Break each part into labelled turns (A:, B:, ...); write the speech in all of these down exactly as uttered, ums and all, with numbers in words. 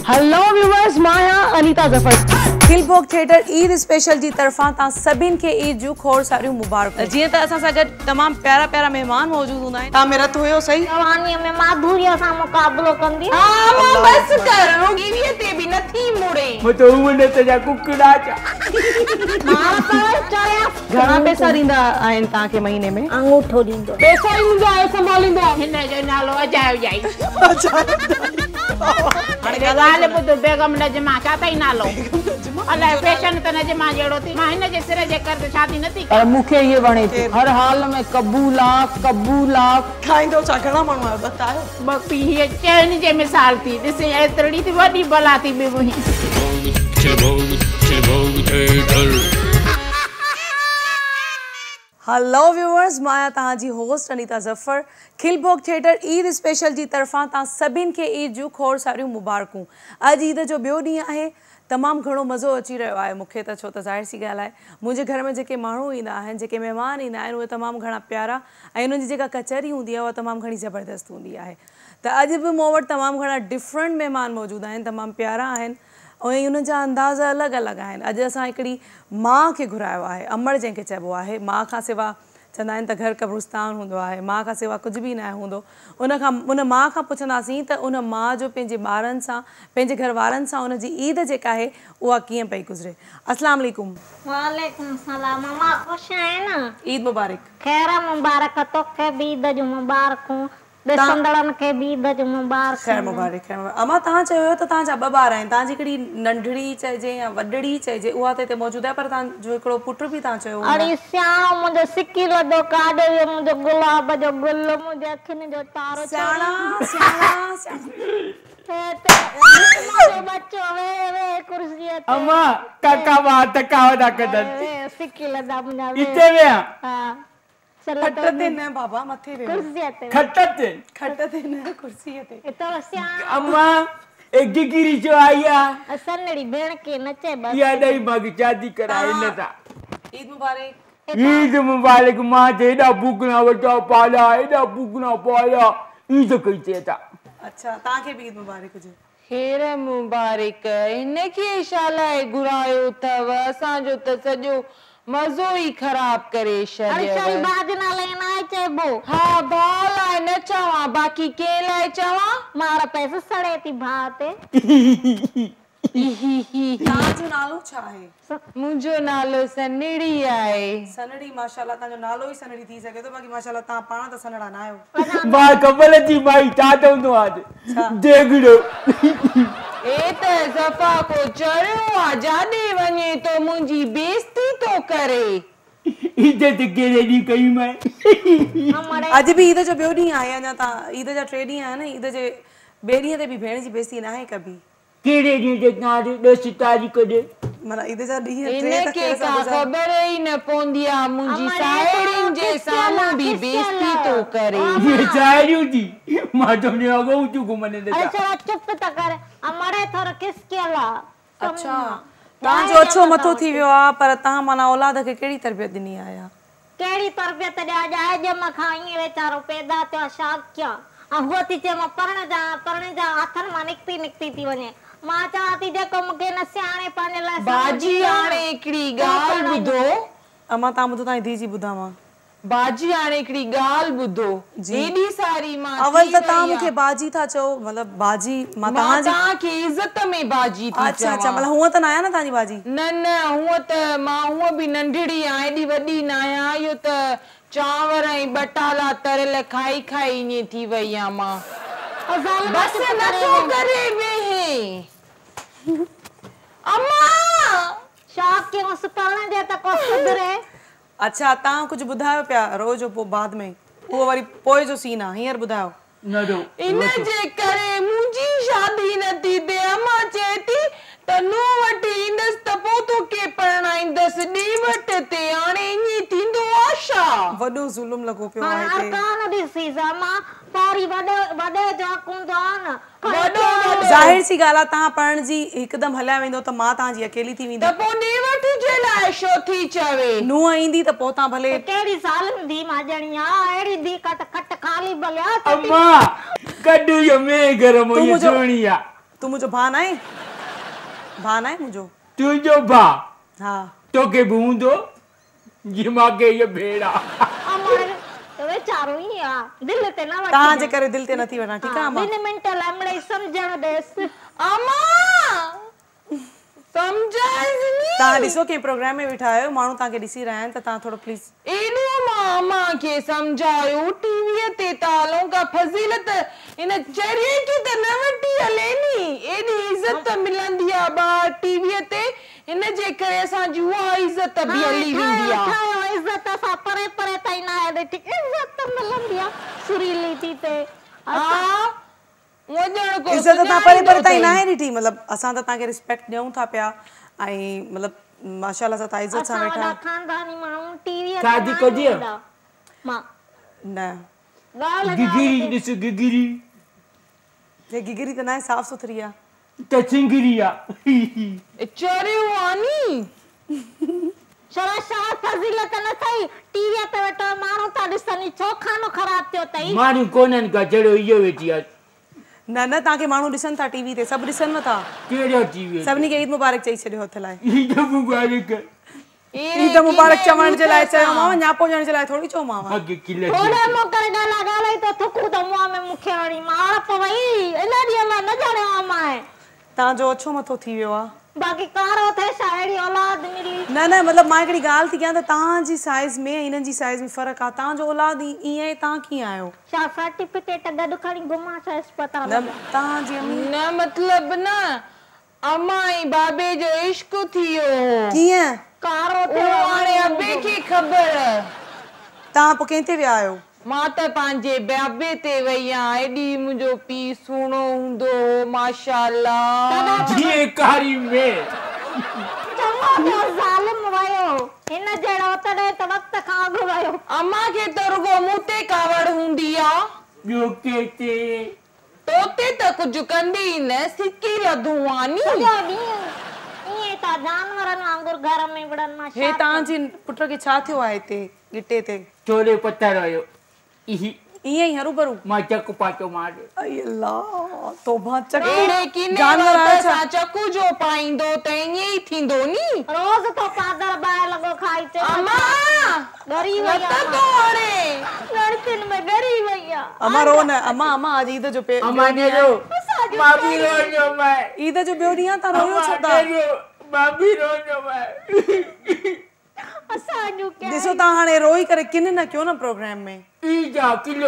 A: Hello viewers, माया Anita Jafar Khilbhog theatre Eid special जी तरफा ता सभिन के ईद जू खोर सारियूं मुबारक। जीअं त असां सां गॾु तमाम प्यारा प्यारा मेहमान मौजूद हूंदा आहिनि। ता मेरा तो हुयो सही
B: जवानी में माधुर्य सां मुकाबलो कंदी।
A: हां मां बस कर रुगीवीअ ते बि नथी मुड़े
C: मैं तो उमने ते जा कुकड़ा चा
B: मां पर चाया
A: घणा पैसा ॾींदा आहिनि तां के महीने में?
B: अंगूठो ॾींदो
A: पैसा ई मुंहिंजा आहे संभालींदा।
B: हिन जो नालो अजायो जाई हाणे ॻाल्हि ॿुध बेगम नजमा छा अथई नालो अलाए फैशन त नजमा जहिड़ो थी मां हिन जे सिर जे कर ते शादी नथी
A: पर मूंखे ये वणे थी हर हाल में कबूला कबूला
D: खाइंदो छा घणा माण्हू आहे बतायो
B: बपी हीअ चइनि जे मिसाल थी ॾिसे एतिरी थी वॾी बला थी बि मुंहिंजी।
A: हेलो व्यूअर्स, माया तव्हांजी host Anita Jafar Khilbhog theatre Eid special जी तरफा तव्हां सभिनि खे ईद जूं खोड़ सारियूं मुबारकूं। अॼु ईद जो ॿियो ॾींहुं आहे। तमामु घणो मज़ो अची रहियो आहे मूंखे त, छो त ज़ाहिर सी ॻाल्हि आहे मुंहिंजे घर में जेके माण्हू ईंदा आहिनि, जेके महिमान ईंदा आहिनि, उहे तमामु घणा प्यारा ऐं उन्हनि जी जेका कचहरी हूंदी आहे उहा तमामु घणी ज़बरदस्त हूंदी आहे। त अॼु बि मूं वटि तमामु घणा डिफरेंट महिमान मौजूदु आहिनि, तमामु प्यारा आहिनि ऐं उन जा अंदाज़ अलॻि अलॻि आहिनि। अॼु असां हिकिड़ी माउ खे घुरायो आहे, अमड़ जंहिंखे चइबो आहे। माउ खां सवाइ चवंदा आहिनि त घर कब्रिस्तान हूंदो आहे, माउ खां सवाइ कुझु बि न हूंदो। उन खां उन माउ खां पुछंदासीं त उन माउ जो पंहिंजे ॿारनि सां, पंहिंजे घर वारनि सां उन जी ईद जेका आहे उहा कीअं पई गुज़रे। अस्सलाम वालेकुम।
B: वालेकुम सलाम। मां ख़ुशि आहियां न।
A: ईद मुबारक।
B: ख़ैर मुबारक तोखे बि ईद जूं मुबारकूं, ॾिसंदड़नि खे बि ईद जूं मुबारक।
A: ख़ैर मुबारक ख़ैर मुबारक। अमा तव्हां चयो त तव्हांजा ॿ ॿार आहिनि, तव्हांजी हिकिड़ी नंढड़ी चइजे या वॾड़ी चइजे उहा त हिते मौजूदु आहे, पर तव्हांजो हिकिड़ो पुटु बि तव्हां चयो
B: अड़े सियाणो मुंहिंजो सिकी लॾो काॾे वियो मुंहिंजो गुलाब जो गुल, मुंहिंजे अखियुनि जो तारो
A: सियाणा सियाणा
B: बच्चो वे वे कुर्सीअ ते
C: अम्मा काका बात कावदा कदन
B: सिकी लॾा मुंहिंजा
C: इते विया
B: हा
A: खट ते न बाबा मथे वे
B: कुर्सीअ ते
C: खट ते
A: खट ते न कुर्सीअ ते।
B: इतो सियाणो
C: अम्मा एक गिरी जो आया
B: असनड़ी भेण के नचे बस
C: या दई मां शादी कराई न था।
A: ईद मुबारक।
C: ईद मुबारक। मां एॾा भूखना वटा पाला, एॾा भूखना पाला, ईद कई थे था।
A: अच्छा, तव्हांखे बि ईद मुबारक हुजे।
E: खैर मुबारक। इनखे छा लाइ घुरायो अथव? असांजो त सॼो मज़ो ई ख़राब करे छॾियव।
B: अरे बाज नाले न चइबो।
E: हा भाउ लाइ न चवां, बाक़ी कंहिं लाइ चवां?
B: मार पैसे सड़े थी भाउ ते।
A: तव्हांजो नालो छा आहे?
E: मुंहिंजो नालो सनड़ी आहे।
A: सनड़ी। माशाल्लाह तव्हांजो नालो ई सनड़ी थी सघे थो, बाक़ी माशाल्लाह तव्हां पाण त सनड़ा न आहियो।
C: मां ख़बर थी माई छा चवंदो आहे देगड़ो
E: ए त ज़फ़ा को चढ़ियो आहे, जाॾे वञे तो मुंहिंजी बेइज्जती तो करे।
C: इज्जत कहिड़े ॾींहुं कई मैं?
A: अॼु बि ईद जो ॿियो ॾींहुं आहे, अञा तव्हां ईद जा टे ॾींहं आहिनि। ईद जे ॿिए ॾींहं ते बि भेण जी बेइज्जती न आहे कभी।
C: कहिड़े ॾींहुं ते तव्हां ॾस तारीख़ ते
A: माना ईद जा ॾींहं टे
E: इनखे का ख़बर ई न पवंदी आहे, मुंहिंजी साहेड़ियुनि जे साम्हूं बि बेइज्जती तो करे।
C: ये साहेड़ियूं थी मां तुमने अगो तू घुमने देता।
B: अच्छा चुप त कर, अमड़े थोरो किसकेला।
A: अच्छा, तव्हांजो अच्छो मथो थी वियो आहे, पर तव्हां माना औलाद खे कहिड़ी तरबियत ॾिनी आहे?
B: कहिड़ी तरबियत ॾियां? ॼाए ॼम खां ईअं वीचारो पैदा थियो, छा कयां? ऐं हूअ थी चए मां पढ़ण जा पढ़ण जा हथनि मां निकिती निकिती थी वञे। मां चवां थी जेको मूंखे न सियाणे पंहिंजे लाइ
E: बाजी हाणे हिकिड़ी ॻाल्हि ॿुधो।
A: अमा तव्हां ॿुधो, तव्हांजी धीउ जी ॿुधां।
E: बाजी हाणे हिकिड़ी ॻाल्हि ॿुधो। एॾी सारी मां
A: अवल त तव्हां मूंखे बाजी था चओ, मतिलबु बाजी मां
E: तव्हांखे इज़त में बाजी थी चवां।
A: अच्छा अच्छा, मतिलबु हूअं त न आहियां न तव्हांजी बाजी?
E: न न, हूअं त मां हूअं बि नंढड़ी आहियां, एॾी वॾी न आहियां। इहो त चांवर ऐं बटाला तरियल खाई खाई ईअं थी वई आहियां मां। बस नथो करे वेहे अम्मा।
B: छा कयूं पढ़ण जे त को सुधरे।
A: अच्छा, तव्हां कुझु ॿुधायो पिया रोज़ पोइ बाद में, उहो वरी पोइ जो सीन आहे, हींअर ॿुधायो।
C: न दो
E: इन जे करे मुंहिंजी शादी न थी थिए। अम्मा चए थी त नूंहं वटि ईंदसि त पोइ तोखे परणाईंदसि, ॾी वटि ते हाणे ईअं थींदो आहे छा?
A: वॾो ज़ुल्म लॻो पियो आहे हिते।
B: कान ॾिसी मां पारी वॾे वॾे जो कुंदो आहे न।
A: ज़ाहिर सी ॻाल्हि आहे, तव्हां पढ़ण जी हिकदमि हलिया वेंदो त मां तव्हांजी अकेली थी वेंदी।
E: त पोइ ॾी वठि जे लाइ छो थी चवे?
A: नूंहं ईंदी त पोइ तव्हां भले।
B: कहिड़ी साल में धी माजणी आहे, अहिड़ी धी कट कट खाली भलिया।
C: अम्मा कॾु यो में घर में सोणी आहे।
A: तूं मुंहिंजो भाउ न आहे भाउ न आहे मुंहिंजो
C: तुंहिंजो भाउ
A: हा
C: तोखे बि हूंदो जी मूंखे इहा भेण आहे
B: अमा वेचारो ई आहे दिलि ते न वठी
A: तव्हांजे करे दिलि ते नथी वञा ठीकु आहे अमा
B: ॿिनि मिंट लाइ मिड़ेई सम्झण ॾेसि
E: अमा समझाइसि नी
A: तव्हां ॾिसो कंहिं प्रोग्राम में वेठा आहियो माण्हू तव्हांखे ॾिसी रहिया आहिनि त तव्हां थोरो प्लीज़
E: एॾो मां अमा खे सम्झायो टीवीअ ते तालों का फज़ीलत इन चरिए खे त न वठी हले नी एॾी इज़त मिलंदी आहे ॿार टीवीअ ते इन जे करे असांजी उहा इज़त बि हली वेंदी आहे
B: ठाहियो इज़त सां परे परे ताईं न आहे ॾिठी इज़त मिलंदी आहे सुरीली थी ते
E: हा वञण को
A: इज़त तव्हां परे परे ताईं न आहे ॾिठी मतिलबु असां त तव्हांखे रिस्पेक्ट ॾियूं था पिया ऐं मतिलबु माशाल्लाह सां तव्हां इज़त सां
B: असां
A: वेठा
B: वॾा खानदानी माण्हू टीवीअ ते
C: शादी
B: न
C: कॼी आहे?
B: ईंदा। मां
A: न
B: ॻाल्हि
C: गिगिरी ॾिस गिगिरी
A: हे गिगिरी त न आहे साफ़ सुथरी आहे
C: त चिंगरी आहे
E: चरियो आहे नी
B: शरा शाह फज़ीलत न थई टीवीअ ते वेठो माण्हू था ॾिसनि छो खानो ख़राब थियो अथई
C: माण्हू कोन्हनि का जहिड़ो इहो वेठी आहे
A: न न तव्हांखे माण्हू ॾिसनि था टीवी ते सभु ॾिसनि था
C: कहिड़ो टीवी
A: सभिनी खे ईद मुबारक चई छॾियो हथ लाइ
C: ईद मुबारक
A: ईद मुबारक चवण जे लाइ चयोमांव न्यापो ॾियण जे लाइ थोरी चयोमांव
C: अॻे किले
B: थोड़े मूं करे ॻाल्हि ॻाल्हाई त थुकूं त मुंहं में मूंखे हणी मां त वई इन ॾींहं मां न ॼाणियो आहे मां
A: तव्हांजो अछो मथो थी वियो आहे
B: बाक़ी कारो थिए छा अहिड़ी औलाद मिली
A: न न मतिलबु मां हिकिड़ी ॻाल्हि थी कयां त तव्हांजी साइज़ में हिननि जी साइज़ में फ़र्क़ु आहे तव्हांजो औलाद ईअं ई तव्हां कीअं आहियो
B: छा सर्टिफिकेट गॾु खणी घुमां छा अस्पताल
A: न तव्हांजी अम्मी
E: न मतलब न अम्मा ऐं बाबे जो इश्क थी वियो
A: कीअं
B: कारो
E: उहो
B: थियो
E: हाणे अबे खे ख़बर
A: तव्हां पोइ कंहिं ते विया आहियो
E: मां त पंहिंजे बाबे ते वई आहियां एॾी मुंहिंजो पीउ सुहिणो हूंदो हो माशाअल्लाह
C: जीअं कारी में
B: चङो थियो ज़ालिम वयो हिन जहिड़ो तॾहिं त वक़्त खां अॻु वयो
E: अम्मा खे त रुगो मूं ते कावड़ हूंदी आहे
C: ॿियो कंहिंते
E: तोते त कुझु कंदी ई न सिकी लधूं आहे नी
B: सॼो ॾींहुं ईअं त जानवरनि वांगुरु घर में विड़नि मां
A: हे तव्हांजे पुट खे छा थियो आहे हिते गिटे ते
C: छोले पत्थर हुयो इही
A: ईअं ई हरू भरू
C: मां चक पाचो मार
A: अई अल्लाह तौबा चक
E: अहिड़े किने
A: जानवर
E: वक़्त
A: आया छा
E: सां चकू जो पाईंदो त ईअं ई थींदो नी
B: रोज़ तो पादर ॿाहिरि लॻो खाई चे
E: अम्मा
B: डरी वई
E: लत
B: आहे
E: तो हाणे
B: लड़कियुनि में डरी वई आहे
A: अमा रो न अमा अमा अॼु ईद जो पे
C: अमा ने रो मां बि रोनो मैं
A: ईद जो ॿियो ॾींहुं आहे तव्हां रोयो छो था
C: मां बि रोनो मैं
B: असांजो क्या
A: ॾिसो तव्हां हाणे रोई करे किन न कयो न प्रोग्राम में
C: ईजा किलो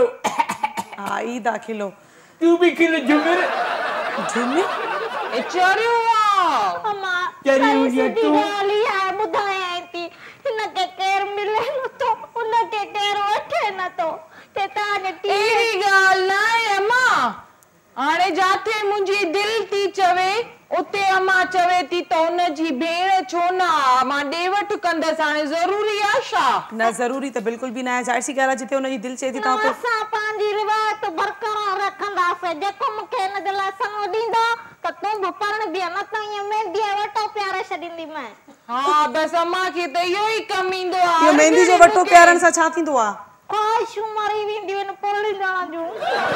A: हा ईद आहे खिलो
C: तू भी किलो जुमिर
A: झुमी
E: ए चरियो आहे
B: अम्मा
C: चरी हुई है
B: सिधी
C: तू
B: ॻाल्हि ई आहे ॿुधायां थी हिनखे केरु मिले नथो उनखे केरु वठे नथो ते तव्हांजे टीवी
E: अहिड़ी ॻाल्हि न आहे अम्मा हाणे जाते मुंहिंजी दिलि थी चवे उते अम्मा चवे थी त उनजी भेण छो न आहे मां ॾे वठि कंदसि हाणे ज़रूरी आहे छा
A: न ज़रूरी त बिल्कुलु बि न आहे ज़ाहिर सी ॻाल्हि आहे जिते हुनजी दिलि चए थी तव्हां
B: असां पंहिंजी रिवायत बरक़रार रखंदासीं जेको मूंखे हिन जे लाइ संग ॾींदो त तूं बि पण बीह न त ईअं मेंहदीअ वटो प्यारे छॾींदी मैं
E: हा बसि अम्मा खे त इहो ई कमु ईंदो आहे
A: इहो मेहंदी जो वटो प्यारनि सां छा थींदो आहे
B: ख़्वाहिशूं मरी वेंदियूं आहिनि पुरड़ींदड़ जूं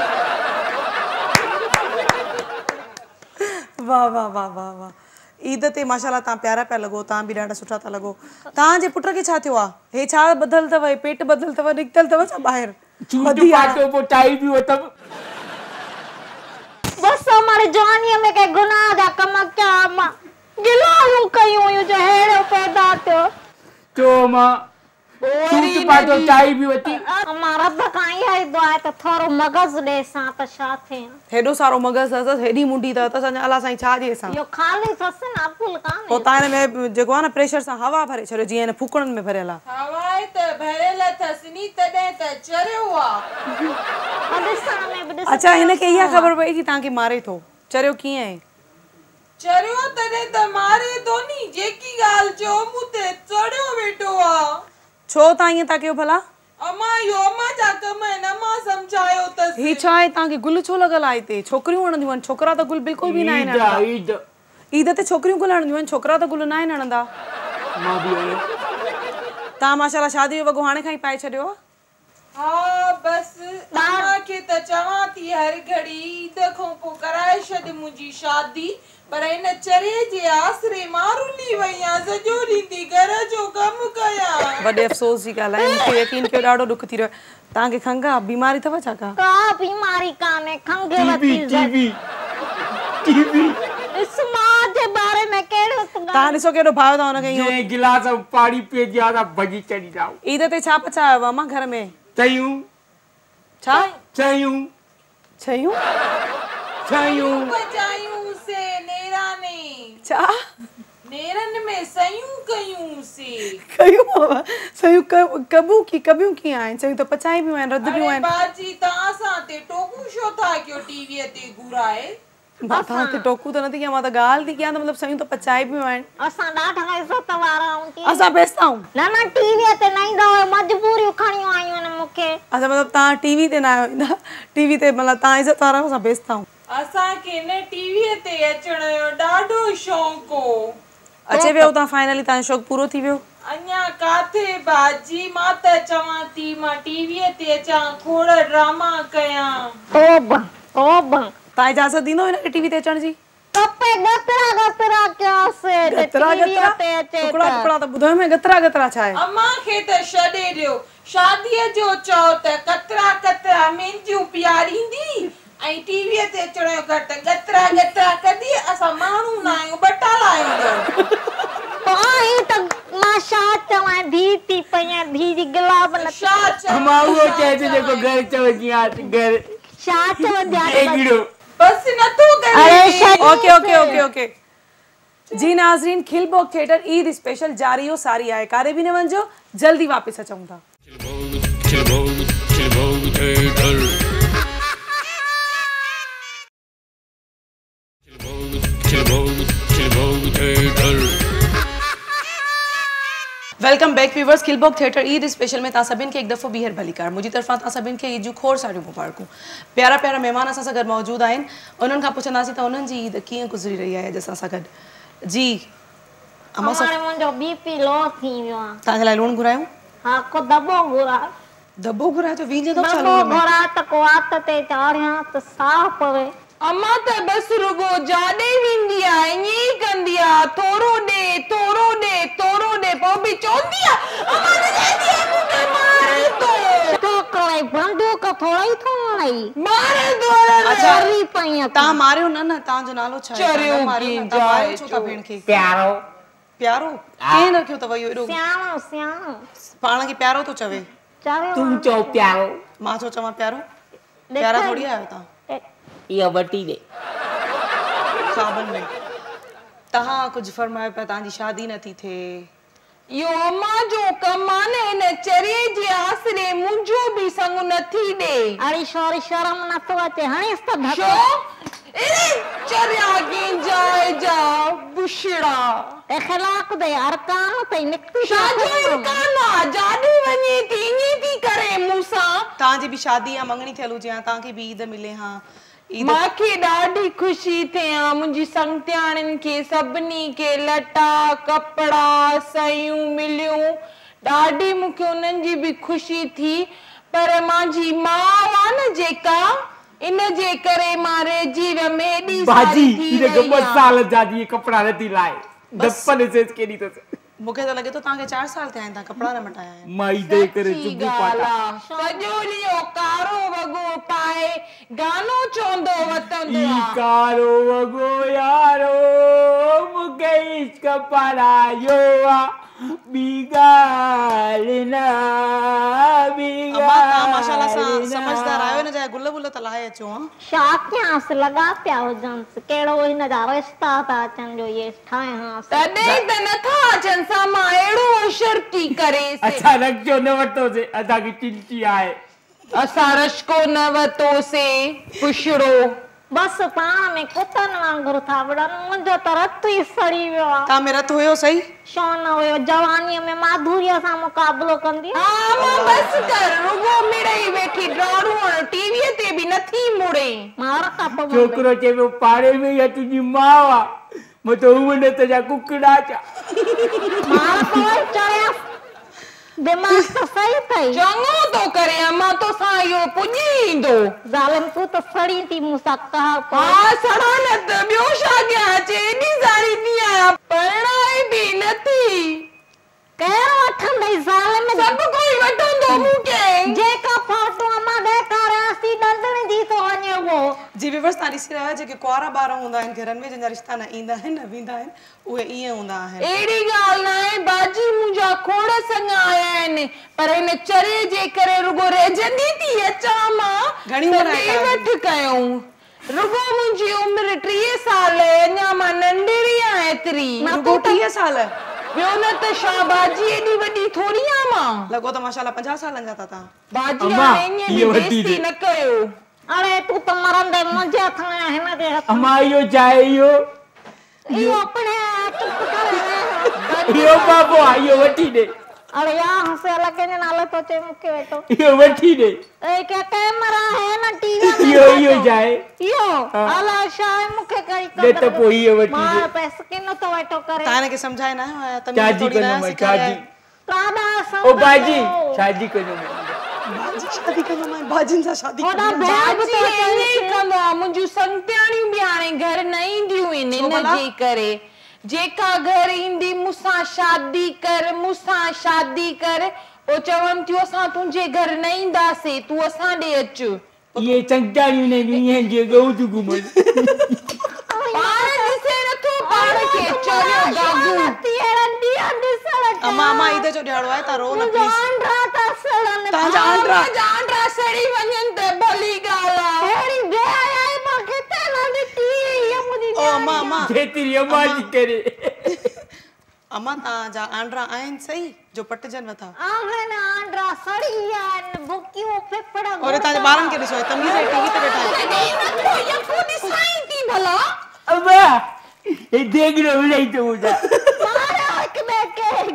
A: वाह वाह वाह वाह वाह ईद ते माशाल्लाह तव्हां प्यारा पिया लॻो तव्हां बि ॾाढा सुठा था लॻो तव्हांजे पुट खे छा थियो आहे हे छा बदल अथव हे पेट बदल अथव निकितल अथव छा ॿाहिरि
C: चूट पाटो पोटाई भी होता
B: बस हमारे जवानीअ में के गुनाह जा कम कया मां गिलायूं कयूं हुयूं जो हेड़ो पैदा थियो
C: तो मां चूट पाटो टाई भी होती
B: अम्मा रब खां इहा ई दुआ आहे त थोरो मगज़ ॾेसां त छा थिए
A: हेॾो सारो मगज़ अथसि हेॾी मुंडी अथव त असां अलाह साईं छा ॾिएसां
B: इहो ख़ाली अथसि न अकुल
A: पोइ
B: कान्हे
A: तव्हां हिन में जेको आहे न प्रेशर सां हवा भरे छॾियो जीअं हिन फूकणनि में भरियल आहे
E: हवाए त भरियल अथसि नी तॾहिं त चरियो आहे
B: ॾिसण में बि ॾिस
A: अच्छा हिनखे इहा ख़बर पई कि तव्हांखे मारे थो चरियो कीअं आहे
E: चरियो तॾहिं त मारे थो नी जेकी ॻाल्हि चयो मूं ते चढ़ियो वेठो आहे
A: छो तव्हां ईअं था कयो भला
E: अम्मा इहो अम्मा जा कम आहिनि अम्मा सम्झायो अथसि
A: ही छा आहे तव्हांखे गुल छो लॻल आहे हिते छोकिरियूं हणंदियूं आहिनि छोकिरा त गुल बिल्कुलु बि न आहिनि
C: ईद
A: हणंदा।
C: ईद
A: ईद ते छोकिरियूं गुल हणंदियूं आहिनि छोकिरा त गुल न आहिनि हणंदा
C: मां भी आयो
A: तव्हां माशाल्लाह शादी जो वॻो हाणे खां ई पाए छॾियो आहे
E: हा बस अम्मा खे त चवां थी हर घड़ी ईद खां पोइ कराए
D: कराए छॾ मुंहिंजी शादी पर इन चरे जे आसरे मारुली वई आहियां सॼो ॾींहुं घर जो कमु कयां।
A: वॾे अफ़सोस जी ॻाल्हि आहे मूंखे यकीन कयो ॾाढो ॾुख थी रहियो तव्हांखे खंघि आहे बीमारी अथव छा का
B: का बीमारी कान्हे खंघि
C: टीवी
B: वती
C: टीवी टीवी
B: इस मां जे बारे में कहिड़ो
A: तव्हां ॾिसो केॾो भाव अथव हुनखे इहो
C: जे गिलास में पाणी पीअजी आ त भॼी चढ़ी जाओ
A: ईद ते छा पचायो अमा घर में
C: चयूं
A: छा
C: चयूं
A: छयूं
C: चयूं
D: पचायूं से नेराने
A: छा
D: नेरन में सयूं कयूं से
A: कयूं सयूं कबू की कबियूं कीअं आहिनि सयूं त पचाई बियूं आहिनि रध बियूं
D: अरे
A: आहिनि
D: बाजी तव्हां सां ते टोकू छो था कयो टीवीअ ते घुराए
A: मां तव्हां ते टोकू त नथी कयां मां त ॻाल्हि थी कयां त मतिलबु सयूं त पचाई बियूं आहिनि
B: असां ॾाढा इज़त वारा आहियूं
A: असां बेस्ता आहियूं
B: न न टीवीअ ते न ईंदा हुआ मजबूरियूं खणियूं आयूं आहिनि मूंखे
A: अच्छा मतिलबु तव्हां टीवी ते न आहियो ईंदा टीवी ते मतिलबु तव्हां इज़त वारा असां बेस्ता आहियूं
D: असांखे न टीवीअ ते अचण जो ॾाढो शौंक़ु हो
A: अचे वियो तव्हां फाइनली तव्हांजो शौक़ु पूरो थी वियो
D: अञा काथे बाजी मां त चवां थी मां टीवीअ ते अचां खोड़ ड्रामा कयां
B: तौबा तौबा
A: तव्हां इजाज़त ॾींदो हिनखे टीवी ते अचण जी
B: कपे गतरा गतरा कयासे
A: गतरा गतरा टुकड़ा टुकड़ा त ॿुधायो में गतरा गतरा छा आहे
D: अम्मा खे त छॾे ॾियो शादीअ जो चओ त कतरा कतरा मेंदियूं पीआरींदी ऐं टीवीअ ते अचण जो घटि गतरा गतरा कढी असां माण्हू न आहियूं बटाला आहियूं
B: पाई त मां छा चवां धी थी पई धी जी गुलाब न
D: छा
C: मां उहो चए जेको घर चवंदी आहे घर
B: छा चवंदी
C: एगिड़ो
D: बस नथो करे
A: ओके ओके ओके ओके जी नाज़रीन खिलबोग थिएटर ईद स्पेशल जारी हो सारी आहे कारे बि न वञिजो जल्दी वापस अचूं था
F: Khilbog Khilbog theatre Khilbog Khilbog theatre
A: welcome back viewers Khilbog theatre Eid special में तव्हां सभिनि खे हिकु दफ़ो ॿीहर भलीकार मुंहिंजी तरफ़ां तव्हां सभिनि खे ईद जूं खोड़ सारियूं मुबारकूं प्यारा प्यारा महिमान असां सां गॾु मौजूदु आहिनि उन्हनि खां पुछंदासीं त उन्हनि जी ईद कीअं गुज़री रही आहे अॼु असां सां गॾु जी अमा
B: हमारे मुंहिंजो बीपी लो थी वियो आहे
A: तव्हांजे लाइ लूणु घुरायूं
B: हा को दॿो घुराए
A: दॿो घुरायो त वीह थो छा
B: दॿो
A: लूण में
B: घुराए त को वात ते चाढ़ियां त साह पवे
E: अम्मा त बस रुगो जाॾे वेंदी आहे ईअं ई कंदी आहे थोरो ॾे थोरो ॾे थोरो ॾे पोइ बि चवंदी आहे अम्मा न चवंदी आहे मूंखे मारे थो
B: तो करे बंदूक थोड़ा ही थो लई
E: मारे थो
A: अच्छा
B: चरी पई
A: तव्हां मारियो न न तव्हांजो नालो छा आहे
E: चरियो
A: तव्हां मारियो न, तव्हां मारियो छो था भेण खे
C: प्यारो
A: प्यारो केरु रखियो अथव इहो एॾो
B: सियाणो सियाणो
A: पाण खे प्यारो थो चवे
B: चरियो
C: तूं चओ प्यारो
A: मां छो चवां प्यारो प्यारा थोड़ी आहियो तव्हां
C: इहा वटी दे
A: साबन में तव्हां कुझु फरमायो पिया तव्हांजी शादी नथी थिए
E: यो अम्मा जो कम आहे न हिन चरे जे आसरे मुंहिंजो बि संग नथी ॾे
B: अरे शोरी शर्म न तो अचे हणेस त धक
E: छो अरे चरिया कंहिंजा जा बुशड़ा
B: इखलाक दे अरकान ते निकती
E: शादी इरकान आहे जाॾे वञे थी ईअं थी करे मूंसां
A: तव्हांजी बि शादी या मंगणी थियल हुजे हा तव्हांखे बि ईद मिले हा ईद
E: मूंखे ॾाढी ख़ुशी थिए हा मुंहिंजी संगतियाणियुनि खे सभिनी खे लटा कपिड़ा सयूं मिलियूं ॾाढी मूंखे उन्हनि जी बि ख़ुशी थी पर मुंहिंजी माउ आहे न जेका इन जे करे मां रहिजी वियमि एॾी
C: भाजी
E: सारी थी
C: हिनखे
E: रही
C: ॿ
E: आहे।
C: साल जा जी कपिड़ा नथी लाए दपन से केॾी अथसि
A: मूंखे त लॻे थो तव्हांखे चारि साल थिया आहिनि तव्हां कपिड़ा न मटाया आहिनि
C: माई दे करे
E: सच्ची
C: जुबू
E: ॻाल्हि
C: पाता
E: आहे। सॼो ॾींहुं कारो वॻो पाए गानो चवंदो वतंदो
C: ई
E: आहे
C: कारो वॻो यारो मूंखे इश्क परायो आहे ॿी ॻाल्हि न ॿी
A: अम्मा तव्हां माशाल्लाह सां
C: ॻाल्हि न।
A: समझदार आहियो न जाए गुल गुल त लाहे अचो हा
B: छा कयांस लॻा पिया हुजनिस कहिड़ो हिन जा रिश्ता था अचनि जो ये ठाहियांस
E: तॾहिं त नथा अचनि सां मां अहिड़ो शर्ती करे
C: अच्छा रखजो न वरितोसीं असांखे चिंची आहे
E: असां रश्को न वरितोसीं पुछड़ो
B: बस पाण में कुतनि वांगुरु था विढ़नि मुंहिंजो त रत ई सड़ी वियो आहे
A: तव्हां में रत हुयो सही
B: छो न हुयो जवानीअ में माधुरीअ सां मुक़ाबलो कंदी
E: हा मां बस कर रुगो मिड़ई वेठी ड्राड़ू टीवीअ ते बि नथी मुड़े
B: मार कप
C: छोकिरो चइबो पाड़े में या तुंहिंजी माउ आहे मां त हूअ न त जा कुकड़ा चा
B: मार पवल चरिया दिमाग तो सही थई
E: चङो तो करे अम्मा तो सां इहो पुॼी ईंदो
B: ज़ालिम तूं त सड़ी थी मूंसां कहा
E: हा सड़ा न त ॿियो छा कयां अचे एॾी सारी थी आहियां परणाए बि नथी
B: केरु वठंदई ज़ालिम
E: सभु कोई वठंदो मूंखे
B: जेका फोटो अम्मा ॾेखारियांसि थी ॾंदणी थी थो वञे उहो
A: जी विवर्स तव्हां ॾिसी रहिया जेके कुआरा ॿार हूंदा आहिनि घरनि में जंहिंजा रिश्ता न ईंदा आहिनि न वेंदा आहिनि उहे ईअं हूंदा आहिनि
E: अहिड़ी ॻाल्हि न आहे बाजी मुंहिंजा खोड़ संग आया आहिनि पर हिन चरे जे करे रुगो रहिजंदी थी अचां मां
A: घणी उमिरि आहे
E: ॾे वठि कयूं रुगो मुंहिंजी उमिरि टीह साल अञा मां नंढड़ी आहियां एतिरी
A: रुगो टीह साल
E: ॿियो न त छा बाजी एॾी वॾी थोरी आहियां मां
A: लॻो त माशाल्लाह पंजाह सालनि जा था तव्हां
E: बाजी हाणे ईअं बेइज्जती न कयो
B: अरे तूं त मरंदे मुंहिंजे हथ में हिन जे हथ
C: अम्मा इहो चाहे इहो
B: इहो अपने चुप कर
C: इहो बाबो आहे इहो वठी ॾे
B: अरे यार हंसे अलग के नाले तो चे मुके वेठो
C: इहो वठी ॾे
B: ए क्या कैमरा है ना टीवी में
C: इहो इहो चाहे
B: इहो अला शाय मुके कई
C: ॾे त पोइ इहो वठी
B: मां
C: ॾे
B: पैसे के न तो वेठो करे
A: तव्हां हिनखे सम्झाए न आयो तमीज़
C: शादी
A: थोरी न
C: कंदो मैं
A: सेखारिया
C: शादी
B: त्रादा
C: ओ बाजी शादी कंदो मैं
A: बाजी शादी कंदो मैं बाजिन सां शादी
B: होदा
A: कंदो
B: बैग तो
E: ईअं कंदो आहे मुंहिंजूं संगतियाणियूं बि हाणे घर न ईंदियूं आहिनि इन जे करे जेका घर ईंदी मूंसां शादी कर मूंसां शादी कर पोइ चवनि थियूं असां तुंहिंजे घर न ईंदासीं तूं असां ॾे अच
C: ये चंचारियूं ने ईअं जे गऊ थियूं घुमनि
E: पाण ॾिसे नथो पाण खे चरियो गागू
A: अम्मा अम्मा ईद जो ॾियारो आहे तव्हां रो न प्लीज़
B: आंड्रा ता सड़न
A: तव्हांजा आंड्रा
E: आंड्रा सड़ी वञनि त भली ॻाल्हि आहे
B: हेड़ी बे आई मूंखे त न ॾिठी ये मुंहिंजी
A: ओ अम्मा अम्मा
C: जेतिरी अम्मा जी करे
A: अम्मा तव्हांजा आंड्रा आहिनि सही जो पटिजनि नथा
B: आहिनि आंड्रा सड़ी आहिनि बुकियूं फेफड़ा
A: और तव्हांजे ॿारनि खे ॾिसो तमीज़ आहे टीवी ते वेठा आहिनि
E: यको ॾिसाई थी भला
C: अम्मा ये देखो विलाई तो मुझे
B: मारा हिक ॿिए खे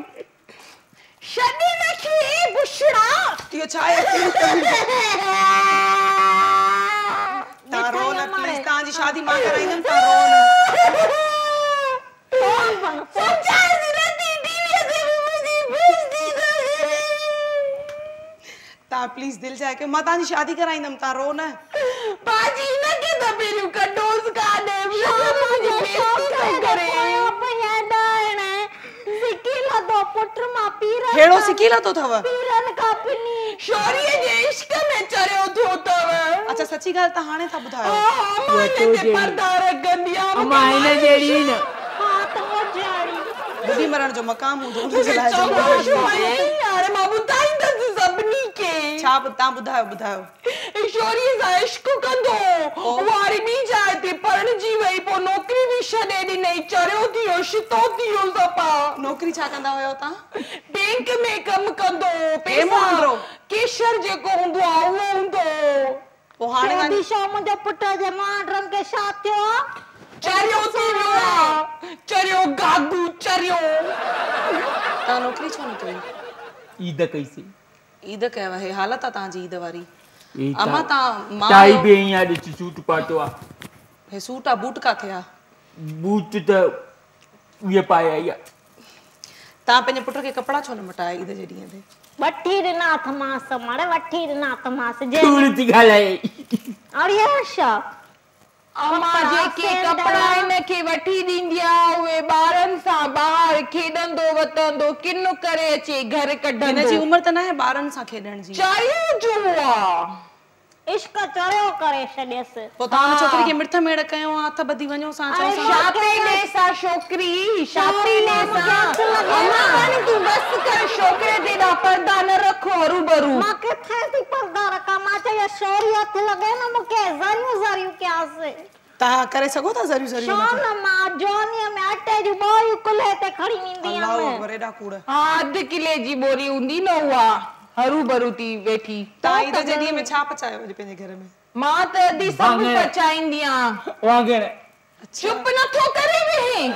E: छॾे नखी बुशड़ा
A: इहो छा आहे तव्हां रो न प्लीज़ तव्हांजी शादी मां कराईंदमि तव्हां रो न तव्हां प्लीज़ दिलि जाए कयो मां तव्हांजी शादी कराईंदमि तव्हां रो न
E: बाजी न के त पहिरियों कटोस काढे
A: हेड़ो सिकी लाथो अथव
E: शौरीअ जे इश्क में चरियो थियो अथव
A: अच्छा सची ॻाल्हि तव्हां हाणे था ॿुधायो
E: अम्मा हिन ते पर्दा रखंदी आहे
C: अम्मा हिन जहिड़ी न
A: बुधी मरण जो मक़ाम हूंदो हुनजे लाइ
E: यार मां ॿुधाईंदसि सभिनी खे
A: छा तव्हां ॿुधायो ॿुधायो
E: शौरीअ सां इश्क कंदो वारी ॿी जाइ ते पढ़जी वई पोइ नौकिरी बि छॾे ॾिनई चरियो थियो शितो थियो सपा
A: नौकिरी छा कंदा हुयो तव्हां
E: बैंक में कमु कंदो
A: केमो हूंदो
E: केशर जेको हूंदो आहे उहो हूंदो
A: पोइ हाणे
B: शादी शो मुंहिंजे पुट जे मांडरनि खे छा थियो
E: चरियो थी वियो आहे चरियो गागू चरियो
A: तव्हां नौकिरी छो न कई
C: ईद कैसी
A: ईद कयव हे हालत आहे तव्हांजी ईद वारी
C: ई
A: अम्मा तव्हां मां
C: टाई बि ईअं ॾिस सूट पातो आहे
A: हे सूट आहे बूट किथे आहे
C: बूट त इहे पाए आई आहे
A: तव्हां पंहिंजे पुट खे कपिड़ा छो न मटाया ईद जे ॾींहं ते
B: वठी ॾिना अथमांसि माड़े वठी ॾिना अथमांसि जे
C: तूड़ थी ॻाल्हाए
B: अड़िया छा
E: अम्मा जेके कपड़ा हिनखे वठी ॾींदी आहे उहे ॿारनि सां ॿाहिरि खेॾंदो वतंदो किन करे अचे घर
A: हिन
E: कढंदो
A: जी उमिरि त न आहे ॿारनि सां खेॾण जी
E: चरियो जो आहे
B: इश्क चरियो करे छॾियसि
A: पोइ तव्हां छोकिरी खे मिर्थ मेड़ कयो आहे हथ ॿधी वञो सां चओ सां
E: छाती ॾेसा छोकिरी छाती ॾेसा अम्मा हाणे तूं बस कर छोकिरे ते ॾा पर्दा न रखो हरू भरू
B: मां किथे थी पर्दा रखां मां चयो शौरी हथ लॻे न मूंखे ज़रियूं ज़रियूं कयासीं
A: तव्हां करे सघो था ज़रियूं ज़रियूं
B: छो न मां जोनीअ में अटे जूं ॿोरियूं कुल्हे ते खणी ईंदी
A: अलाह
B: हुयमि
A: अकबर एॾा कूड़
E: हा अधु किले जी बोरी हूंदी न उहा हरू भरू थी वेठी
A: तव्हां ईद जे ॾींहं में छा पचायो अॼु पंहिंजे घर में
E: मां त अधी सभु पचाईंदी आहियां
C: वांगण
E: चुप नथो करे वेहे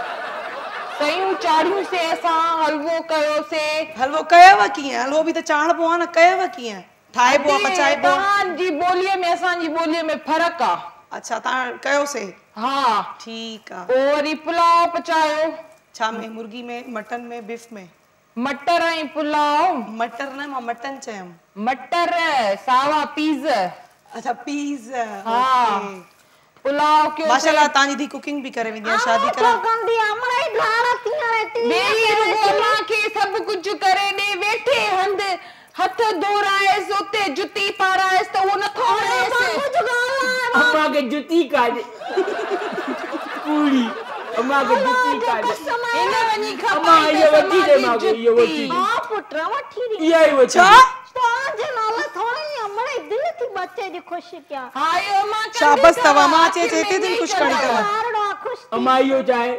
E: सयूं चाढ़ियूं से असां हलवो कयोसीं
A: हलवो कयव कीअं हलवो बि त चाढ़बो आहे न कयव कीअं ठाहिबो आहे पचाइबो आहे
E: तव्हांजी ॿोलीअ में असांजी ॿोलीअ में फ़र्क़ु आहे
A: अच्छा तव्हां कयोसीं
E: हा
A: ठीकु आहे
E: पोइ वरी पुलाव पचायो
A: छा में मुर्गी में मटन में बिफ में
E: मटर ऐं पुलाव
A: मटर न मां मटन चयमि
E: मटर सावा पीज़
A: अच्छा पीज़
E: हाँ पुलाव कयो
A: माशाल्लाह तव्हांजी धी कुकिंग बि करे वेंदी आहे शादी
B: तो
A: करा
B: कंदी हमरे घर थी रहती
E: बेली रुगो मां खे सब कुछ करे ॾे वेठे हंध हथ धोराएस उते जुती पाराएस त वो नथो वणेस
C: अम्मा के जुती काढे पूरी अम्मा के जुती काढे
E: इन वञी
C: अम्मा
E: खपाई
C: ये वठी दे मां के ये वठी दे
B: हां पुट वठी दी
C: इहा ई वठी
A: छा
B: तो जे नाला थोड़ी हमरे दिल थी बच्चे जी खुशी क्या
E: हां यो मां
A: शाबाश तवा मां चे चेते दिन कुछ करी तवा
B: मारड़ा खुश
C: अम्मा इहो चाहे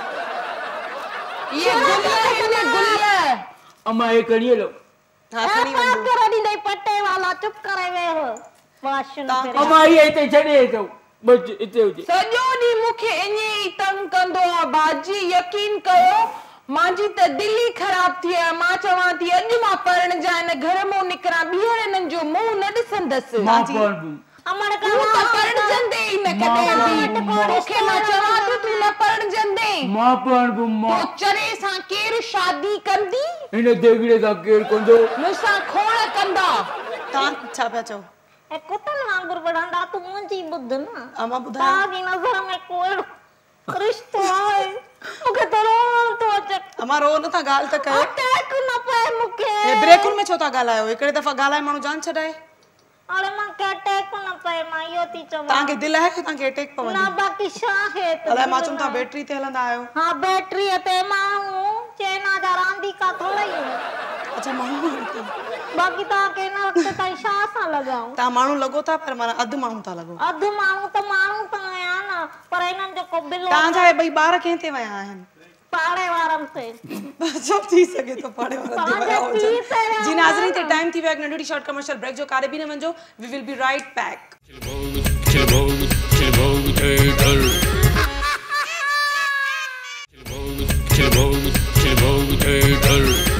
E: ये गुलिया है गुलिया
C: अम्मा ये करिए लो
A: हां खणी
B: का
A: वञो
B: कर दी पट्टे वाला चुप करे वे हो वाशन करे
C: अम्मा ये हिते छॾे थो बस हिते हुजे
E: सॼो ॾींहुं मूंखे ईअं ई तंग कंदो आहे बाजी यकीन कयो मुंहिंजी त दिल ई ख़राब थी आहे मां चवां थी अॼु मां परणिजा हिन घर मां निकिरां ॿीहर हिननि जो मुंहुं न ॾिसंदसि
C: मां पढ़बू
B: हमर
E: तूं त परणिजंदे ई न कॾहिं बि मूंखे मां चवां थी तूं न परणिजंदे
C: मां पढ़बू मां
E: तो चरे सां केरु शादी कंदी
C: हिन देगड़े सां केरु कंदो
E: मूंसां खोड़ कंदा
A: तव्हां छा पिया चओ
B: ए कुतन वांगुर बढ़ंदा तू मुंजी बुध ना
A: अम्मा ॿुधायो
B: ताजी नज़र में कोई रिश्तो आहे मूंखे त रोन तो अचे
A: अम्मा रो नथा ॻाल्हि त कयो
B: अटैक न पए मूंखे
A: हे ब्रेकुनि में छो था ॻाल्हायो हिकिड़े दफ़ा ॻाल्हाए माण्हू जान छॾाए
B: अरे मां के अटैक न पए मां इहो थी चवां
A: तव्हांखे दिलि आहे की तव्हांखे अटैक
B: ना
A: पवंदो
B: बाक़ी छा है त
A: अलाए मां चुम था बैटरी ते हलंदा आहियो
B: हां बैटरी ते माण्हू चैना जा रांदीका थोड़ा ई
A: अच्छा माण्हू
B: बाक़ी ता के ना वक्त ताईं छा सां लॻाऊं
A: तव्हां माण्हू लॻो था पर माना अधु माण्हू था लॻो
B: अधु माण्हू त माण्हू त आया न पर इन्हनि जो को बिलो
A: तव्हांजा हे ॿई ॿार कंहिं ते विया आहिनि
B: पाड़े वारनि ते
A: सब थी सके तो पाड़े वाला
B: पंहिंजे
A: दिवाया हो
B: पीउ ते विया
A: जी नाज़रीन ते टाइम थी वियो आहे नंढड़ी शॉर्ट कमर्शियल ब्रेक जो कारे बि न वञो we will be right back
F: Chilbog, Chilbog Theatre. Chilbog, Chilbog Theatre.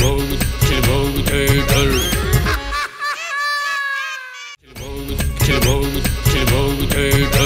F: Khilbhog Khilbhog theatre Khilbhog Khilbhog theatre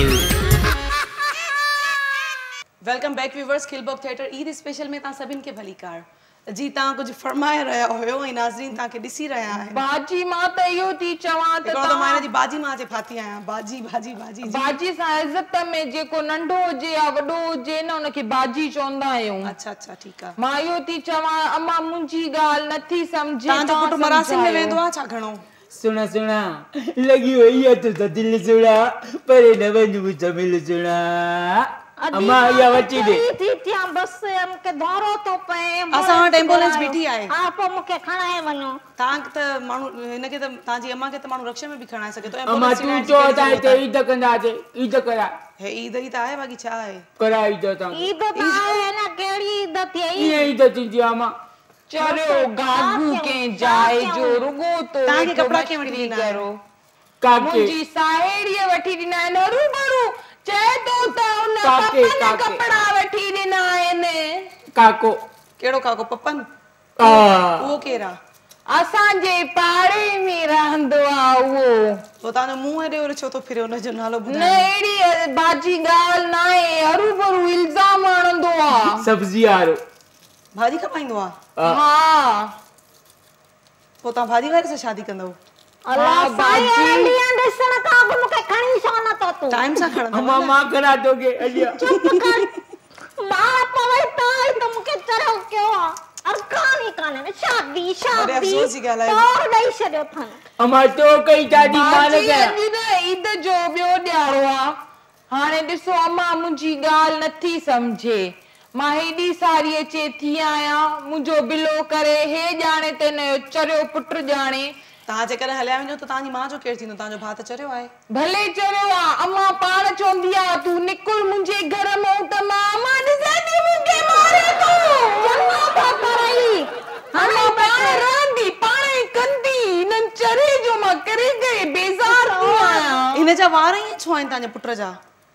A: welcome back viewers Khilbhog theatre Eid special में तव्हां सभिनि खे भली कार जी तव्हां कुझु फरमाए रहिया हुयो ऐं नाज़रीन तव्हांखे ॾिसी रहिया आहिनि
E: बाजी मां त इहो थी चवां त
A: हिकिड़ो त मां हिन जी बाजी मां जे फाती आहियां बाजी बाजी बाजी जी।
E: बाजी सां इज़त में जेको नंढो हुजे या वॾो हुजे न उनखे बाजी चवंदा आहियूं।
A: अच्छा अच्छा ठीकु आहे
E: मां इहो थी चवां अम्मा मुंहिंजी ॻाल्हि नथी सम्झे
A: तव्हांजो पुटु मरासिम में वेंदो आहे छा घणो
C: सुना सुना लगी हुई है तो दिल सुना पर न वञू जमिल सुना अम्मा या वची दे
B: थी थिया बस हमके दौरो तो पे
A: असां वटि एम्बुलेंस बीठी आहे
B: हा पोइ मूंखे खणाए वञो
A: तव्हां त माण्हू हिनखे त तव्हांजी अम्मा खे त माण्हू रक्षा में बि खणाए सघे थो
C: अम्मा तू चो था ते ईद कंदासे ईद करा
A: हे ईद ई त आहे बाक़ी छा आहे
C: करा ईद ता
B: ईद त आहे न कहिड़ी ईद थी
C: ये ईद थी अम्मा
E: चलो गागू के जाए जो रुगो तो
A: तव्हांखे कपिड़ा कीअं वठी ॾींदा
E: करो
C: काके
E: मुंहिंजी साहेड़ीअ वठी ॾिना आहिनि रूबरू चए तो त उन
C: काके,
E: पपन
C: काके।
E: कपड़ा वठी ॾिना आहिनि
C: काको
A: कहिड़ो काको पपन
C: आ
A: उहो केरु आहे
E: असांजे पाड़े में रहंदो आहे उहो
A: पोइ तव्हांजो मुंहुं हेॾे होॾे छो थो फिरे हुनजो नालो
E: न
A: ॿुधायो
E: अहिड़ी बाजी ॻाल्हि न आहे हरूभरू इल्ज़ाम हणंदो आहे
C: सब्जी वारो
A: भाॼी खपाईंदो आहे
E: हा
A: पोइ तव्हां भाॼी वारे सां शादी कंदव
B: अल्लाह साईं ॾींहं ॾिसण खां अॻु मूंखे खणी छो नथो तूं
A: टाइम सां खणंदव
C: अम्मा मां करा दोगे अलिया
B: चुप कर मां पवे त ई त मूंखे चरियो कयो आहे अरकान ई कान्हे शादी शादी
A: अफ़सोस जी ॻाल्हि आहे।
B: तोड़ ॾेई छॾियो अथनि
C: अम्मा तो कई दादी मान
E: बाजी
C: गया
E: अॼु न ईद जो ॿियो ॾियारो आहे हाणे ॾिसो अम्मा मुंहिंजी ॻाल्हि नथी सम्झे मां हेॾी सारी अचे थी आहियां मुंहिंजो बिलो करे हे ॼाणे त हिन जो चरियो पुट ॼाणे
A: तव्हां जेकॾहिं हलिया वञो त तव्हांजी माउ जो केरु थींदो तव्हांजो भाउ त चरियो आहे
E: भले चरियो आहे अम्मा पाण चवंदी आहे तूं निकुर मुंहिंजे घर मां त मां अम्मा ॾिसे थी मूंखे मारे थो
B: चङो था करई
E: हाणे पाण रहंदी पाण ई कंदी हिननि चरे जो मां करे करे बेज़ार थी आहियां
A: हिन जा वार ई छो आहिनि तव्हांजे पुट जा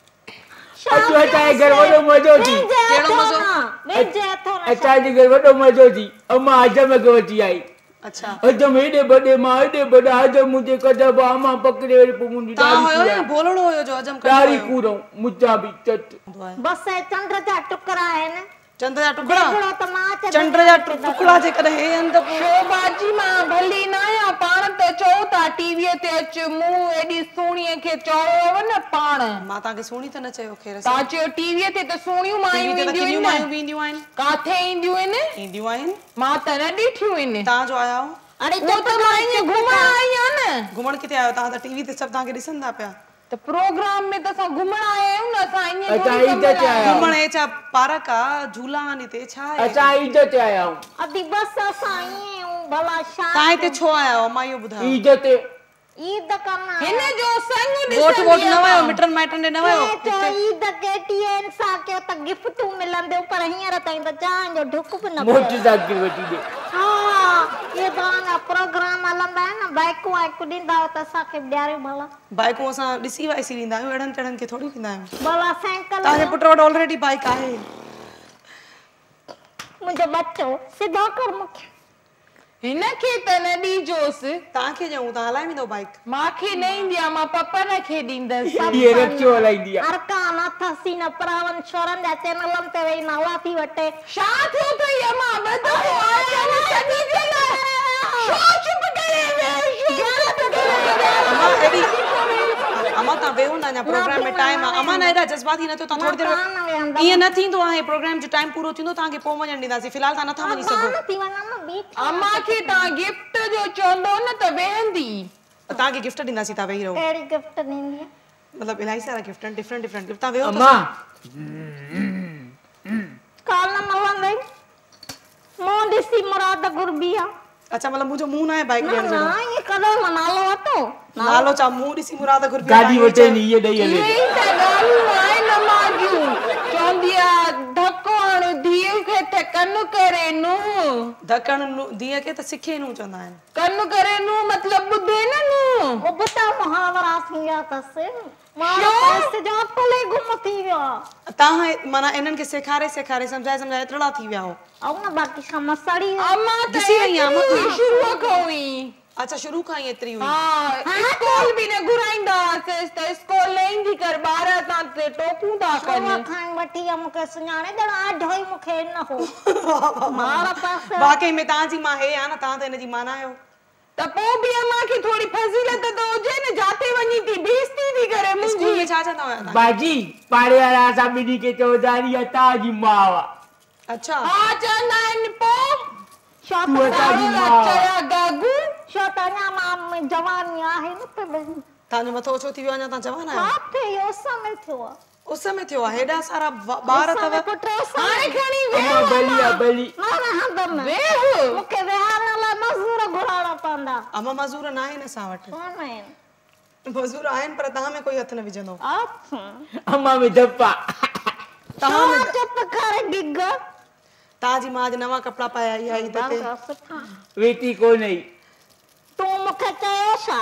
C: अचो अचाए घर वॾो मज़ो थी
A: कहिड़ो मज़ो
B: वेझे थो न
C: अचाए घर वॾो मज़ो थी अम्मा हजम खे वठी आई
A: अच्छा
C: हजम हेॾे बॾे मां हेॾे बॾा हजम मुंहिंजे कदब अम्मा पकड़े वरी पोइ मुंहिंजी
A: तव्हां
C: ॾाढ़ी
A: हुयो न
C: कूरां
A: बोलड़ो हुयो जो हजम
C: ॾाढ़ी
A: कंदो
C: कूरां मुंहिंजा बि चट
B: बस चंड जा टुकड़ा आहिनि
A: चंड जा टुकड़ा
B: हिकिड़ो त मां चयो
A: चंड जा टु- टुकड़ा जेकॾहिं हे आहिनि त पोइ
E: छो बाजी मां भली न आहियां पाण त चओ था टीवीअ ते अच मूं एॾी सुहिणीअ खे चयो न पाण
A: मां तव्हांखे सुहिणी त न चयो ख़ैर
E: तव्हां चयो टीवीअ ते त सुहिणियूं मायूं
A: टीवी ते त
E: ईंदियूं
A: किनियूं मायूं
E: आहिनि
A: बि ईंदियूं आहिनि
E: काथे ईंदियूं आहिनि
A: ईंदियूं आहिनि
E: मां त न ॾिठियूं आहिनि
A: तव्हां जो आया हो
B: अरे
E: उहो त मां ईअं घुमण आई आहियां न
A: घुमण किथे आयो तव्हां त टीवी ते सभु तव्हांखे ॾिसंदा पिया
E: त प्रोग्राम में त असां घुमण आया आहियूं न असां ईअं
C: अच्छा,
E: थोरी
C: ईद
E: कमु
C: ते
E: लाइ
C: आया
E: आहियूं।
A: घुमण हे छा पार्क आहे झूला आहिनि हिते छा आहे
C: असां ईद ते आया आहियूं
B: अदी बस असां ईअं आहियूं भला छा
A: तव्हां हिते छो आया हो मां इहो ॿुधायो
C: ईद ते
B: ईद करणु
E: हिन जो संग
A: वोट वोट
E: ॾिसंदी
A: न
E: आहियां।
A: वयो मिटनि माइटनि ॾे न वयो
B: चयो ईद केटीएन सां कयो त गिफ्टूं मिलंदियूं पर हींअर ताईं त चांहि जो ढुक बि न पियो
C: मोटरसाइकिल वठी ॾे
B: हा इहे तव्हांजा प्रोग्राम हलंदा आहिनि न बाइकूं वाइकूं ॾींदा हो त असांखे बि ॾियारियो भला
A: बाइकूं असां ॾिसी वाइसी ॾींदा आहियूं अहिड़नि चढ़नि खे थोरी ॾींदा आहियूं
B: भला साइकिल
A: तव्हांजे पुट वटि ऑलरेडी बाइक आहे
B: मुंहिंजो बच्चो सिधो कर मूंखे
E: हिन खे त न ॾिजोसि
A: तव्हांखे ॾियूं तव्हां हलाए वेंदो बाइक
E: मांखे न ईंदी आहे मां पपन खे ॾींदसि
C: इहे रक्षो हलाईंदी आहे
B: अरकान अथसी न प्रावन छोरनि जा चैनलनि ते वेही नाला थी वठे
E: छा थियो अथई अम्मा ॿुधो आया न सॼी दिल छो चुप करे
A: अम्मा हेॾी अम्मा तव्हां वेहो न अञा प्रोग्राम में टाइम आहे अम्मा न हेॾा जज़्बाती न थियो तव्हां थोरी देरि ईअं न थींदो आहे प्रोग्राम जो टाइम पूरो थींदो तव्हांखे पोइ वञणु ॾींदासीं फ़िलहाल तव्हां नथा वञी सघो
B: थी वञा न बीठ
E: अम्मा खे तव्हां गिफ्ट जो चवंदो न त वेहंदी
A: तव्हांखे गिफ्ट ॾींदासीं तव्हां वेही रहो
B: कहिड़ी गिफ्ट ॾींदी
A: मतिलबु इलाही सारा गिफ्ट आहिनि डिफरेंट डिफरेंट गिफ्ट तव्हां वेहो त
C: अम्मा
B: काल न मलंदई मूं ॾिसी मुराद घुरबी आहे
A: अच्छा मतिलबु मुंहिंजो मुंहुं न आहे बाइक
B: न
A: ॾियण जो
B: न इहे कॾहिं मां नालो वरितो
A: नालो छा मुंहुं ॾिसी मुराद घुरबी
C: गाॾी वठे नी इहे ॾेई
E: इहे
C: हले
E: ई त ॻाल्हियूं आहिनि अम्मा जूं चवंदी आहे धको हण धीउ खे त कनु करे नू
A: धकण धीअ खे त सिखे नू चवंदा आहिनि
E: कनु करे नू मतलब ॿुधे न नू
B: वो बुता मुहावरा थी विया अथसि मां पैसे जो पले गुम थी वियो
A: तव्हां माना इन्हनि खे सेखारे सेखारे सम्झाए सम्झाए एतिरा थी विया हो
B: ऐं न बाक़ी खां सड़ी
E: अम्मा
A: ॾिसी वई आहियां, मां
E: शुरू खां हुई
A: अच्छा शुरू खां ई एतिरी हुई
E: हाँ स्कूल भी न घुराईंदा हुआसीं त स्कूल न ईंदी कर ॿार असां ते टोकूं था कनि
B: खां वठी मूंखे सुञाणे ॼण आढो ई मूंखे न हो मार पासे
A: वाकई में तव्हांजी मां हे आहे न तव्हां त हिनजी माना आहियो
E: त पोइ बि अम्मा खे थोरी फज़ीलत त हुजे न जाते वञी थी बेइज्जती थी करे
A: स्कूल
E: मुंहिंजी
A: में छा चवंदा हुया तव्हां
C: बाजी पाड़े वारा असां ॿिन्ही खे चवंदा इहा तव्हांजी माउ आहे
A: अच्छा
E: हा चवंदा आहिनि पोइ
B: छो
C: तूं असांजी माउ आहे।
E: चया गागू
B: छो त अञा मां जवानी आहे न त
A: तव्हांजो मथो छो थी वियो अञा तव्हां जवान आहियो
B: छा थियो समय थियो
A: उस में थियो आहे हेॾा सारा ॿार अथव
E: हाणे खणी
C: अम्मा भली आहे भली
B: मां रहंदम
E: वेह
B: मूंखे विहारण लाइ मज़दूर घुराइणा पवंदा
A: अम्मा मज़ूर न आहिनि असां वटि
B: कोन आहिनि
A: मज़ूर आहिनि पर तव्हां में कोई हथ न विझंदो
B: अच्छा
C: अम्मा में धपा
A: तव्हां में
B: चुप कर गिग
A: तव्हांजी मां अॼु नवां कपिड़ा पाया आई आई हिते
B: सुठा
C: वेठी कोन आई
B: तूं मूंखे चयो छा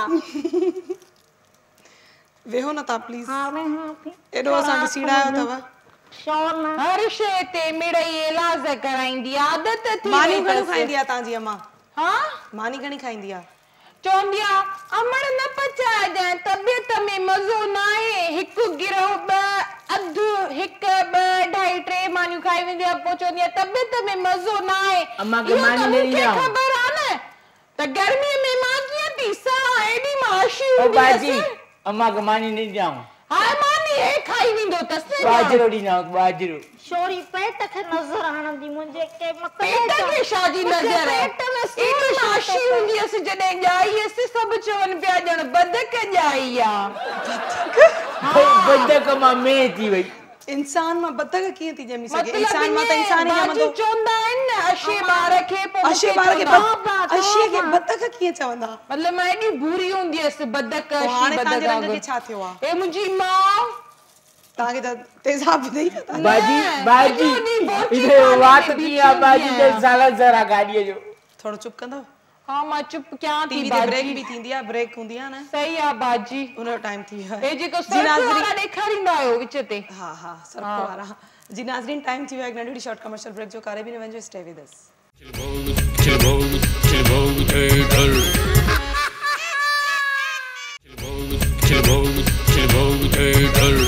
A: वेहो न तव्हां प्लीज़
B: हा वेहां थी
A: एॾो असांखे सीड़ायो अथव
B: छो न
E: हर शइ ते मिड़ई इलाज कराईंदी आदत थी
A: मानी
E: वई
A: घणी
E: अथसि।
A: खाईंदी आहे तव्हांजी अम्मा
E: हा
A: मानी घणी खाईंदी आहे
E: चवंदी आहे अमड़ न पचाइजांइ तबियत में मज़ो न आहे हिकु गिरहो ॿ अधु हिकु ॿ ढाई टे मानियूं खाई वेंदी आहे पोइ चवंदी आहे तबियत में मज़ो न आहे
C: अम्मा खे
E: इहो त
C: मानी न
E: मूंखे
C: ॾींदा।
E: ख़बर आहे न त गर्मीअ में मां कीअं थी सहां एॾी माशी
C: ओ
E: हूंदी
C: बाजी
E: हुअसि।
C: अम्मा खे मानी न ॾियां
E: हाणे मानी हे खाई वेंदो अथसि
C: बाजरो ॾींदा बाजरो
B: छोरी पेट खे नज़र हणंदी मुंहिंजे के
E: पेट खे शादी नज़र आहे
B: पेट में
E: एॾी माशी हूंदी हुअसि जॾहिं ॼाई हुअसि सभु चवनि पिया ॼण बदक ॼाई आहे
C: बदक मां में थी वई
A: इंसान मां बदक कीअं थी ॼमी सघे
E: मतलब
A: इंसान मां त इंसान ई
E: बाजी
A: ॼमंदो
E: चवंदा आहिनि न अशे ॿार खे पोइ
A: अशे
E: मूंखे
A: ॿार खे
E: चवंदा।
A: अशे खे बदक कीअं चवंदा
E: मतलब मां एॾी बुरी हूंदी हुअसि बदक
A: पोइ
E: अशी
A: हाणे तव्हांजे
E: बदक
A: रंग खे छा थियो आहे
E: ए मुंहिंजी माउ
A: तव्हांखे त तेज़ाब ॾेई न
C: बाजी
E: न,
C: बाजी
E: सॼो ॾींहुं बोची
C: इधर
E: पाले
C: वात
E: में
C: थी आहे
E: बीठी
C: बाजी
E: हूंदी
C: ते
E: आहियां।
C: साला जरा गाॾीअ जो
A: थोरो चुप कंदव
E: हाँ मां चुप कयां थी
A: टीवी ते ब्रेक
E: बाजी
A: बि थींदी आहे ब्रेक हूंदी आहे न
E: सही आहे बाजी
A: उन जो टाइम थी वियो
E: ए
A: आहे
E: जेको
A: जी
E: सर्फ
A: नाज़रीन
E: वारा ॾेखारींदा आहियो विच ते
A: हा हा सर्फ वारा जी नाज़रीन टाइम थी वियो आहे हिकु नंढड़ी शॉर्ट कमर्शियल ब्रेक जो करे बि न वञिजो stay with us
F: Khilbog Khilbog theatre Khilbog Khilbog theatre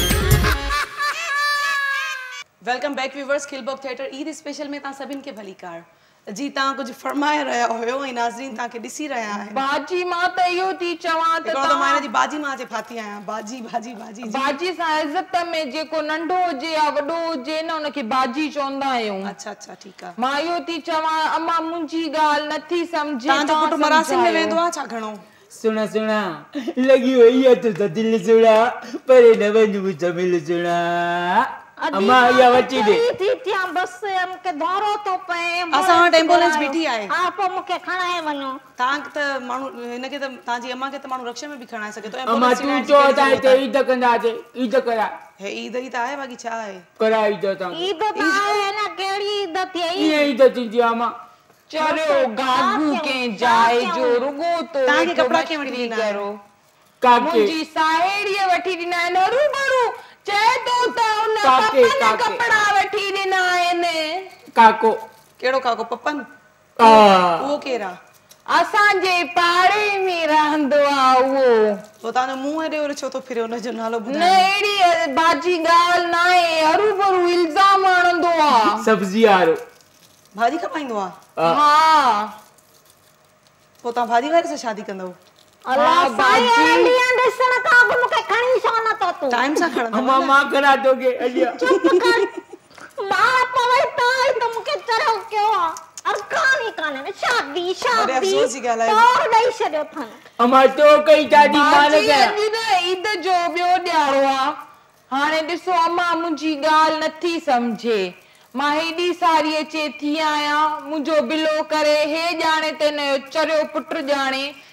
A: welcome back viewers Khilbog theatre Eid special में तव्हां सभिनि खे भली कार जी तव्हां कुझु फरमाए रहिया हुयो ऐं नाज़रीन तव्हांखे ॾिसी रहिया आहिनि
E: बाजी मां त इहो थी चवां त
A: हिकिड़ो त मां
E: तव्हां
A: हिनजी बाजी मां जे फाती आहियां बाजी बाजी बाजी जी।
E: बाजी सां इज़त में जेको नंढो हुजे या वॾो हुजे न हुनखे बाजी चवंदा आहियूं
A: अच्छा अच्छा ठीकु आहे
E: मां इहो थी चवां अम्मा मुंहिंजी ॻाल्हि नथी सम्झे
A: तव्हांजो
E: तव्हां
A: पुटु मरासिन में
E: सम्झायो।
A: वेंदो आहे छा घणो
C: सुना सुना लगी वई है तो दिल सुना पर न वञ जमिल सुना अम्मा या वठी दे
B: थी थिया बस मूंखे दौरो थो पए
A: असां वटि एम्बुलेंस बीठी आहे
B: हा पोइ मूंखे खणाए वञो
A: तव्हां त माण्हू हिनखे त तव्हांजी अम्मा खे त माण्हू रक्शे में बि खणाए सघे थो
C: अम्मा
A: एम्बुलेंस
C: तू
A: सिनाइण जी
C: चो
A: कहिड़ी
C: ता
A: ज़रूरत
C: ते
A: आहे?
C: ईद कंदासीं ईद करा
A: हे ईद ई त आहे बाक़ी छा आहे
C: करा ईद तां
B: ईद त आहे न कहिड़ी ईद थिए
C: ये ईद थींदी आहे अम्मा
E: चरियो गागू के जाए जो रुगो तो
A: तव्हांखे
E: हिकु
A: कपिड़ा कीअं वठी
E: मश्किरी
A: ॾींदा
E: करो
C: काके
E: मुंहिंजी साहेड़ीअ वठी ॾिना आहिनि हरू भरू चए थो त उन
C: काके,
E: पपन
C: काके।
E: कपिड़ा वठी ॾिना आहिनि
C: काको
A: कहिड़ो काको पपन
C: आ
A: उहो केरु आहे
E: असांजे पाड़े में रहंदो आहे उहो
A: पोइ तव्हांजो मुंहुं हेॾे होॾे छो थो फिरे हुनजो नालो
E: न
A: ॿुधायो
E: अहिड़ी बाजी ॻाल्हि न आहे हरू भरू इल्ज़ाम हणंदो आहे
C: सब्जी वारो
A: भाॼी खपाईंदो आहे
E: हा
A: पोइ तव्हां भाॼी वारे सां शादी कंदव
B: अल्लाह
E: हा,
B: साईं
E: बाजी।
B: ॾींहं ॾिसण खां अॻु मूंखे खणी छो नथो तूं
A: टाइम सां खणंदव
C: अम्मा
A: न?
C: मां करा तोखे अलिया
B: चुप कर मां पवे त त मूंखे चरियो कयो आहे अरकान ई कान्हे शादी
A: वॾे
B: शादी
A: अफ़सोस जी ॻाल्हि आहे।
B: तौर ॾेई छॾियो अथनि
C: अम्मा तो कई शादी मान
E: बाजी
C: कया
E: अॼु न ईद जो ॿियो ॾियारो आहे हाणे ॾिसो अम्मा मुंहिंजी ॻाल्हि नथी सम्झे मां हेॾी सारी अचे थी आहियां मुंहिंजो बिलो करे हे ॼाणे ते न चरियो पुट ॼाणे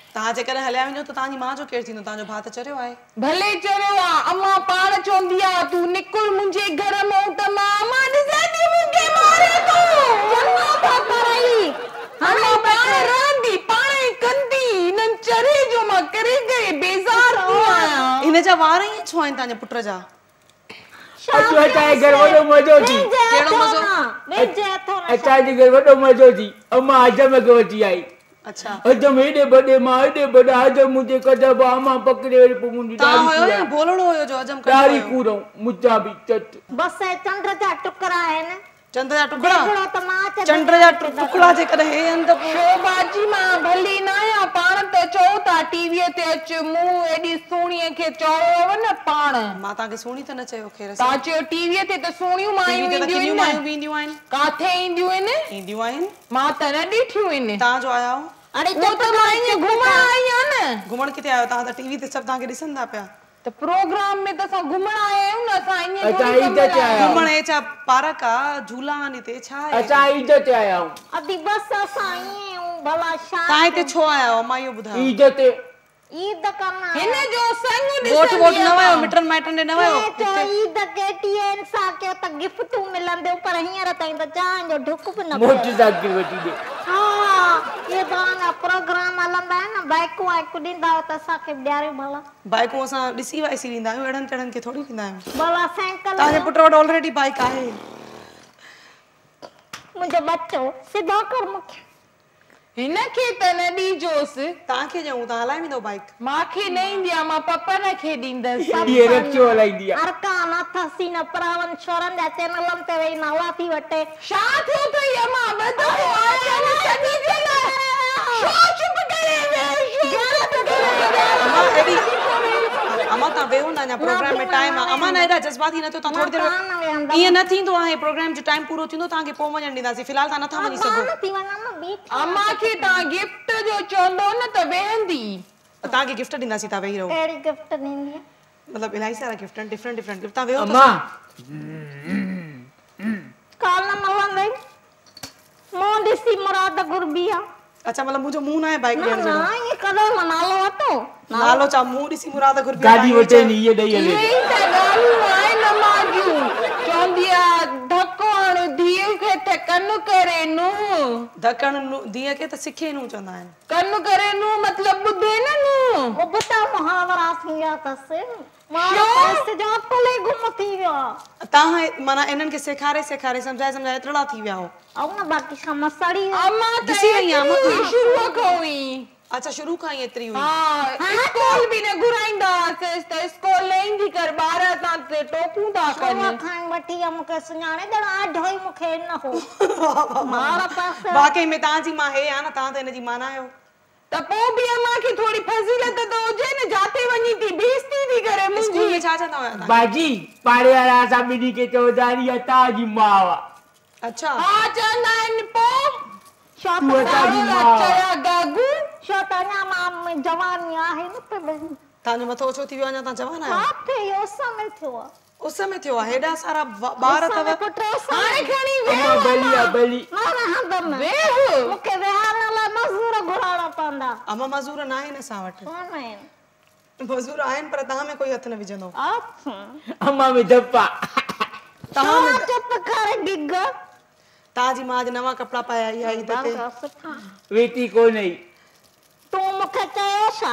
A: तव्हां जेकॾहिं हलिया वञो त तव्हांजी मां जो केरु थींदो तव्हांजो भाउ त चरियो आहे
E: भले चरियो आहे अम्मा पाण चवंदी आहे तूं निकुर मुंहिंजे घर मां त मां अम्मा ॾिसे थी मूंखे मारे थो
B: चङो था करई
E: अम्मा पाण रहंदी पाण ई कंदी हिननि चरे जो मां करे करे बेज़ार थी आहियां
A: हिन जा वार ई छो आहिनि तव्हांजे पुट जा
C: अचो असांजे घर वॾो मज़ो थी
A: कहिड़ो मज़ो
B: वेझे थो न
C: असांजे घर वॾो मज़ो थी अम्मा हजम खे वठी आई
A: अच्छा
C: हजम हेॾे बॾे मां हेॾे बॾा हजम मुंहिंजे कदब अम्मा पकड़े वरी पोइ मुंहिंजी
A: तव्हां हुयो या बोलड़ो हुयो जो हजम कंदो
C: ॾाढी
A: हुयो?
C: कूड़ो मुचा बि चट
B: बस चंड जा टुकड़ा आहिनि
A: चंड जा टुकड़ा
B: देखड़ो त मां चंड
A: चंड जा टु- टुकड़ा जेकॾहिं हे आहिनि त पोइ
E: शोभाजी मां भली न आहियां पाण त चओ था टीवीअ ते अच मूं एॾी सुहिणीअ खे चयो न पाण
A: मां तव्हांखे सुहिणी त न चयो ख़ैर
E: तव्हां चयो टीवीअ ते त सुहिणियूं मायूं
A: टीवी ते त
E: ईंदियूं
A: किनियूं
E: आहिनि
A: मायूं बि ईंदियूं आहिनि
E: काथे ईंदियूं आहिनि
A: ईंदियूं आहिनि
E: मां त न ॾिठियूं आहिनि
A: तव्हां जो आया हो
B: अरे
E: उहो त मां ईअं घुमण आई आहियां न
A: घुमण किथे आयो तव्हां त टीवी ते सभु तव्हांखे ॾिसंदा पिया
E: त प्रोग्राम में त असां घुमण आया आहियूं न असां ईअं
C: असां
E: थोरी
C: ईद
E: कमु
C: ते
E: लाइ
C: आया
A: घुमण हे छा पार्क आहे झूला आहिनि हिते छा आहे
C: असां ईद ते आया आहियूं
B: अदी बस असां ईअं आहियूं भला छा
A: तव्हां हिते छो आया हो मां इहो ॿुधायो
C: ईद ते
B: ईद करणु
E: हिन जो संग
A: वोट वोट न
E: ॾिसंदी
A: वयो
E: आहियां।
A: मिटनि माइटनि ॾे न वयो
B: चयो ईद केटी आहिनि सां कयो त गिफ्टूं मिलंदियूं पर हींअर ताईं त चांहि जो ढुक बि न पियो
C: मोटर साइकिल वठी ॾे
B: हा इहे तव्हांजा प्रोग्राम हलंदा आहिनि न बाइकूं वाइकूं ॾींदा आहियो त असांखे बि ॾियारियो भला
A: बाइकूं असां ॾिसी वाइसी ॾींदा आहियूं अहिड़नि तेड़नि खे थोरी ॾींदा आहियूं
B: भला साइकिल
A: तव्हांजे पुट वटि ऑलरेडी बाइक आहे
B: मुंहिंजो बच्चो सिधो कर मूंखे
E: हिन खे त न ॾिजोसि
A: तव्हांखे ॾियूं तव्हां हलाए वेंदो बाइक
E: मांखे न ईंदी आहे मां पपन खे ॾींदसि
C: इहे रक्षो हलाईंदी आहे
B: अरकान अथसि न प्रावन छोरनि जा चैनलनि ते वेही नवा थी वठे
E: छा थियो अथई अम्मा ॿुधो आया न सॼी दिलि छो चुप करे वेही छो चुप करे
A: अम्मा एॾी अम्मा तव्हां वेहो न अञा प्रोग्राम में टाइम आहे अम्मा न हेॾा जज़्बाती न थियो तव्हां थोरी देरि ईअं न थींदो आहे प्रोग्राम जो टाइम पूरो थींदो तव्हांखे पोइ वञणु ॾींदासीं फ़िलहाल तव्हां नथा वञी सघो
B: थी वञा न बीठी
E: अम्मा खे तव्हां गिफ्ट जो चवंदो न त वेहंदी
A: तव्हांखे गिफ्ट ॾींदासीं तव्हां वेही रहो
B: कहिड़ी गिफ्ट ॾींदी आहे
A: मतिलबु इलाही सारा गिफ्ट आहिनि डिफरेंट डिफरेंट गिफ्ट तव्हां वेहो
C: अम्मा
B: काल न मिलंदई मूं ॾिसी मुराद गुरबी आहे
A: अच्छा मतिलबु मुंहिंजो मुंहुं न आहे बाइक ॾियण
B: न
A: जो
B: इहे कॾहिं मां नालो वरितो
A: नालो छा मुंहुं ॾिसी मुराद घुरबी
C: गाॾी वठे नी इहे ॾेई हले
E: इहे ई त ॻाल्हियूं आहिनि अम्मा जूं चवंदी आहे धको हण धीउ खे त कनु करे नूं
A: धकण धीअ खे त सिखे नूं चवंदा आहिनि
E: कनु करे नूं मतिलबु ॿुधे न नूं
B: उबता मुहावरा थी विया अथसि माण्हू पैसे जो अपले गुम थी वियो आहे
A: तव्हां माना इन्हनि खे सेखारे सेखारे सम्झाए सम्झाए एतिरा थी विया हो
B: ऐं न बाक़ी खां मसड़ी
E: अम्मा त
A: ॾिसी वई आहियां,
E: एतिरी
A: अम्मा।
E: शुरूअ खां हुई
A: अच्छा शुरू खां ई एतिरी हुई
E: हा स्कूल बि न घुराईंदा हुआसीं त स्कूल न ईंदी कर ॿार असां ते टोकूं था कनि
B: शोभा खां वठी आहे मूंखे सुञाणे ॼण आढो ई मूंखे न हो मार पासे
A: वाकई में तव्हांजी मां हे आहे न तव्हां त हिनजी माना आहियो
E: त पोइ बि अम्मा खे थोरी फज़ीलत त हुजे न जाते वञी थी बेइज़ती थी करे
A: स्कूल
E: मुंहिंजी
A: में छा चवंदा हुया तव्हां
C: बाजी पाड़े वारा असां ॿिन्ही खे चवंदा आहिनि इहा तव्हांजी माउ आहे
A: अच्छा
E: हा चवंदा आहिनि पोइ
B: छो
C: तूं असांजी माउ आहे।
E: चया गागू
B: छो त अञा मां जवानी आहे न त भेण
A: तव्हांजो मथो छो थी वियो अञा तव्हां जवान आहियो
B: किथे इहो समय थियो आहे
A: उस में थियो आहे हेॾा सारा ब- ॿार अथव
E: हाणे खणी
C: अम्मा
E: वेह
C: बली आहे बली
B: न न हद में
E: वेह
B: मूंखे विहारण लाइ मज़दूर घुराइणा पवंदा
A: अम्मा मज़ूर न आहिनि असां वटि
B: कोन आहिनि
A: मज़ूर आहिनि पर तव्हां में कोई हथ न विझंदो
B: अच्छा
C: अम्मा में धपा
A: तव्हां में
B: चुप करे डिग
A: तव्हांजी मां अॼु नवां कपिड़ा पाया आई आहे ईद ते
B: सुठा
C: वेठी कोन आई
B: तूं मूंखे चयो छा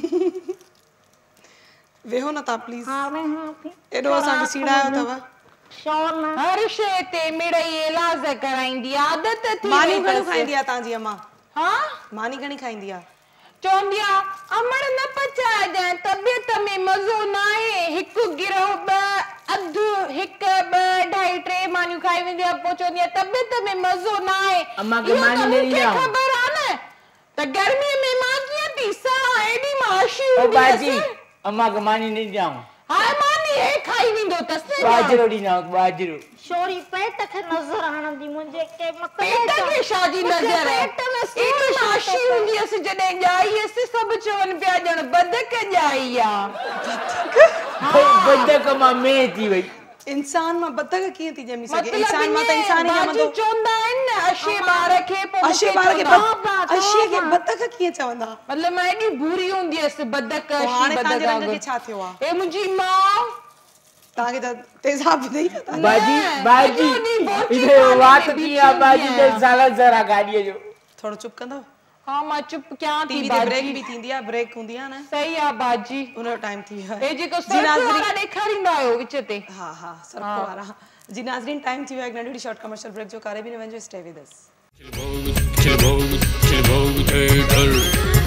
A: वेहो न तव्हां प्लीज़
B: हा वेहां थी
A: एॾो असांखे सीड़ायो अथव
B: छो न
E: हर शइ ते मिड़ई इलाज कराईंदी आदत थी
A: मानी
E: वई
A: घणी
E: अथसि।
A: खाईंदी आहे तव्हांजी अम्मा
E: हा
A: मानी घणी खाईंदी आहे
E: चवंदी आहे अमड़ न पचाइजांइ तबियत में मज़ो न आहे हिकु गिरहो ॿ अधु हिकु ॿ ढाई टे मानियूं खाई वेंदी आहे पोइ चवंदी आहे तबियत में मज़ो न आहे
C: अम्मा खे
E: इहो त
C: मानी न
E: मूंखे
C: ॾींदा।
E: ख़बर आहे न त गर्मीअ में मां कीअं थी सहां एॾी माशी
C: ओ
E: हूंदी
C: बाजी
E: हुअसि।
C: अम्मा खे मानी न ॾियाऊं
E: हाणे मानी हे खाई वेंदो अथसि
C: बाजरो ॾींदाऊं बाजरो
B: छोरी पेट खे नज़र हणंदी मुंहिंजे के
E: पेट खे छाजी नज़र आहे
B: पेट में सूर
E: एॾी
B: छा
E: माशी
B: थो थिए?
E: हूंदी हुअसि जॾहिं ॼाई हुअसि सभु चवनि पिया ॼण बदक ॼाई आहे
C: बदक मां में थी वई
A: इंसान मां बतख कीअं थी ॼमी सघे
E: मतलब
A: इंसान मां त इंसान ई
E: बाजू
A: ॼमंदो
E: चवंदा आहिनि न अशे ॿार खे पोइ
A: अशे
E: मूंखे
A: ॿार खे
E: चवंदा।
A: अशे खे बतख कीअं चवंदा
E: मतलब मैं एॾी बुरी हूंदी हुअसि बदक
A: पोइ
E: अशी
A: हाणे तव्हांजे रंग खे
E: बदक
A: छा थियो आहे
E: ए मुंहिंजी माउ
A: तव्हांखे त तेज़ाब बि ॾेई नथा
C: बाजी
E: न,
C: बाजी
E: सॼो ॾींहुं बोची
C: इधर
E: खाने
C: बात
E: में
C: थी आहे बाजी
E: बीठी
C: ते
E: आहियां।
C: साला जरा गाड़ीअ जो
A: थोरो चुप कंदव
E: हाँ मां चुप कयां थी
A: टीवी ते ब्रेक
E: बाजी
A: बि थींदी आहे ब्रेक हूंदी आहे न
E: सही आहे बाजी
A: उनजो टाइम थी वियो
E: ए
A: आहे
E: जेको
A: जी
E: सर्फ
A: नाज़रीन
E: वारा ॾेखारींदा आहियो विच ते
A: हा हा सर्फ वारा जी नाज़रीन टाइम थी वियो आहे हिकु नंढड़ी शॉर्ट कमर्शियल ब्रेक जो करे बि न वञिजो stay with us
F: Khilbog Khilbog theatre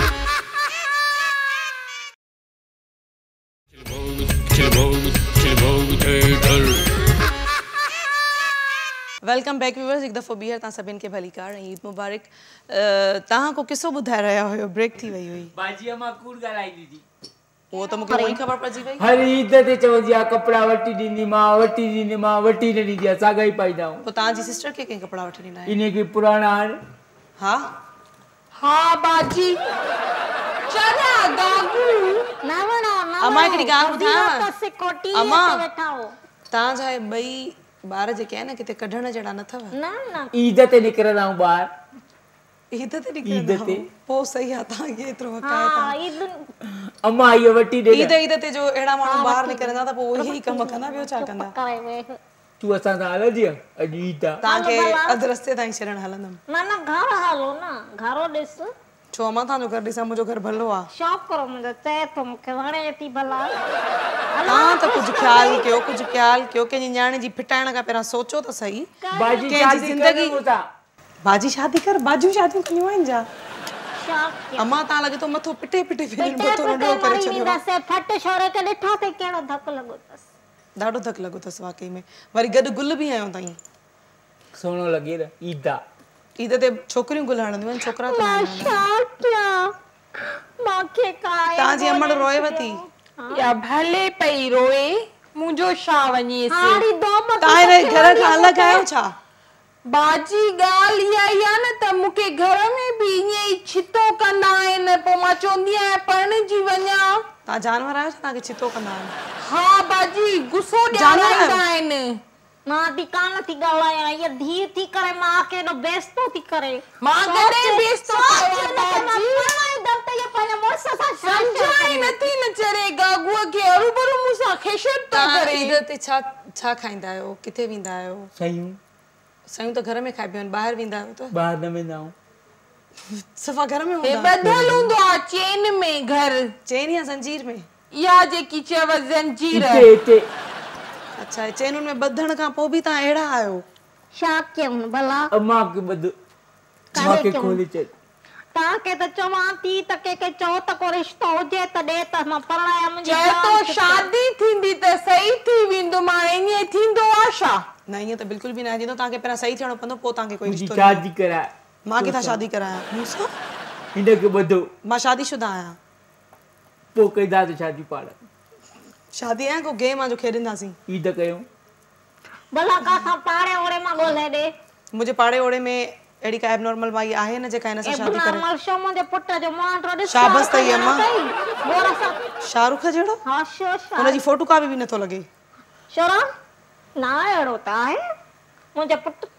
F: Khilbog Khilbog theatre
A: welcome back viewers हिकु दफ़ो ॿीहर तव्हां सभिनि खे भली कार ऐं ईद मुबारक अ, तव्हां को किसो ॿुधाए रहिया हुयो ब्रेक थी वई हुई
C: बाजी मां कूड़ ॻाल्हाईंदी थी
A: उहो त मूंखे उहो ई ख़बर पइजी वई
C: हर ईद ते चवंदी आहे कपिड़ा वठी ॾींदी मां वठी ॾींदी मां वठी न ॾींदी आहे साॻा ई पाईंदा आहियूं
A: पोइ तव्हांजी सिस्टर खे कंहिं कपिड़ा वठी ॾिना आहिनि
C: इन खे पुराणा आहिनि
A: हा
E: हाँ बाजी चला गागू
B: न वणो न
A: अम्मा हिकिड़ी ॻाल्हि ॿुधायांव
B: तो सिकोटी
A: अम्मा।
B: ते वेठा हो
A: तव्हांजा हे ॿई ॿार जेके आहिनि न किथे कढण जहिड़ा न अथव
B: न न
C: ईद ते निकिरंदा आहियूं ॿाहिरि
A: ईद ते
C: ईद
A: निकिरंदा
C: ते।
A: पोइ सही आहे तव्हांखे एतिरो वकाए
B: हाँ ईद
C: अम्मा इहो वठी ॾे
A: ईद ईद ते जो अहिड़ा माण्हू ॿाहिरि निकिरंदा त पोइ उहे ई कम कंदा ॿियो छा कंदा
B: करे वे
C: तूं असां सां हलंदी अॼु ईद आहे
A: तव्हांखे अधु रस्ते ताईं छॾण हलंदमि
B: न न घर हलो न घरो ॾिस
A: छो अम्मा तव्हांजो घर ॾिसां मुंहिंजो घर भलो आहे
B: शौक़ करो मुंहिंजो चए थो मूंखे वणे थी भला
A: तव्हां त कुझु ख़्यालु कयो कुझु ख़्यालु कयो कंहिंजी न्याणी जी फिटाइण खां पहिरियां सोचो त सही
C: बाजी
A: कंहिंजी
C: शादी
A: ज़िंदगी-
C: ज़िंदगी था
A: बाजी शादी कर बाजियूं शादियूं कंदियूं आहिनि जा
B: शौक़
A: अम्मा तव्हां लॻे थो मथो पिटे पिटे फिरी मथो नंढो करे छॾियो आहे।
B: फट छोरे खे ॾिठो त कहिड़ो धक लॻो अथसि
A: ॾाढो धक लॻो अथसि वाकई में वरी गॾु गुल बि आयो ताईं
C: सोनो लॻे न ईद आहे
A: ईद ते छोकिरियूं गुल हणंदियूं आहिनि छोकिरा त न हणंदा आहिनि।
B: छा कयां मूंखे काए
A: तव्हांजी अमड़ रोएव थी
E: या भले पई रोए मुंहिंजो छा वञेसि
B: हाड़ी दो मत
A: तव्हां हिन घर खां अलॻि आहियो छा
E: बाजी ॻाल्हि इहा ई आहे न त मूंखे घर में बि ईअं ई छितो कंदा आहिनि पोइ मां चवंदी आहियां परणिजी वञा
A: तव्हां जानवर आहियो छा तव्हांखे छितो कंदा आहिनि
E: हा बाजी गुस्सो
A: जानवर
E: ॾियाराईंदा
A: आहियो?
E: आहिनि
B: मां थी कान थी ॻाल्हायां इहा धीउ थी करे मां खे एॾो बेइज़तो थी करे
E: मां कॾहिं बेइज़तो कयो आहे बाजी सम्झाई नथी न चरे गागूअ खे हरूभरू मूंसां ख़ेशत थो
A: तव्हां
E: करे
A: ईद ते छा छा खाईंदा आहियो किथे वेंदा आहियो
C: सयूं
A: सयूं त घर में खाइबियूं आहिनि ॿाहिरि वेंदा आहियो त
C: ॿाहिरि न वेंदा आहियूं
A: सफ़ा घर में
E: हे
A: हूंदा
E: ॿधल हूंदो आहे चेन में घर
A: चेन या ज़ंजीर में
E: इहा जेकी चयव ज़ंजीर
C: हिते हिते
A: अच्छा चेनुनि में ॿधण खां पोइ बि तव्हां अहिड़ा आहियो
B: छा कयूं भला
C: अम्मा खे ॿध मूंखे खोले छॾ
B: तव्हांखे त चवां थी त कंहिंखे चओ त को रिश्तो हुजे त ॾे त मां परणाया मुंहिंजी
E: चए
B: जान
E: थो
B: छुटे।
E: शादी थींदी त सही थी वेंदो मां ईअं थींदो आहे छा
A: न ईअं त बिल्कुलु बि न थींदो तव्हांखे पहिरियां सही थियणो पवंदो पोइ तव्हांखे कोई
C: मुंहिंजी
A: रिश्तो ॾियणो।
C: शादी कराए
A: मां किथां शादी करायां मूंसां
C: हिन खे ॿधो
A: मां शादीशुदा आहियां
C: पोइ कंदासीं शादी पाण
A: शादी आहे को गेम आहे जो खेॾंदासीं
C: ईद कयूं
B: भला काथां पाड़े ओड़े मां ॻोल्हे ॾे
A: मुंहिंजे पाड़े ओड़े में अहिड़ी का एबनॉर्मल माई आहे न जेका हिन सां शादी करे
B: एबनॉर्मल छो मुंहिंजे पुट जो मुंहिंजो ॾिस
A: शाबस अथई अम्मा।
B: गोरा सा
A: शाहरुख जहिड़ो
B: हा शो शा
A: हुनजी फोटो कापी बि नथो लॻे
B: शोरा ना अहिड़ो त आहे मुंहिंजो पुट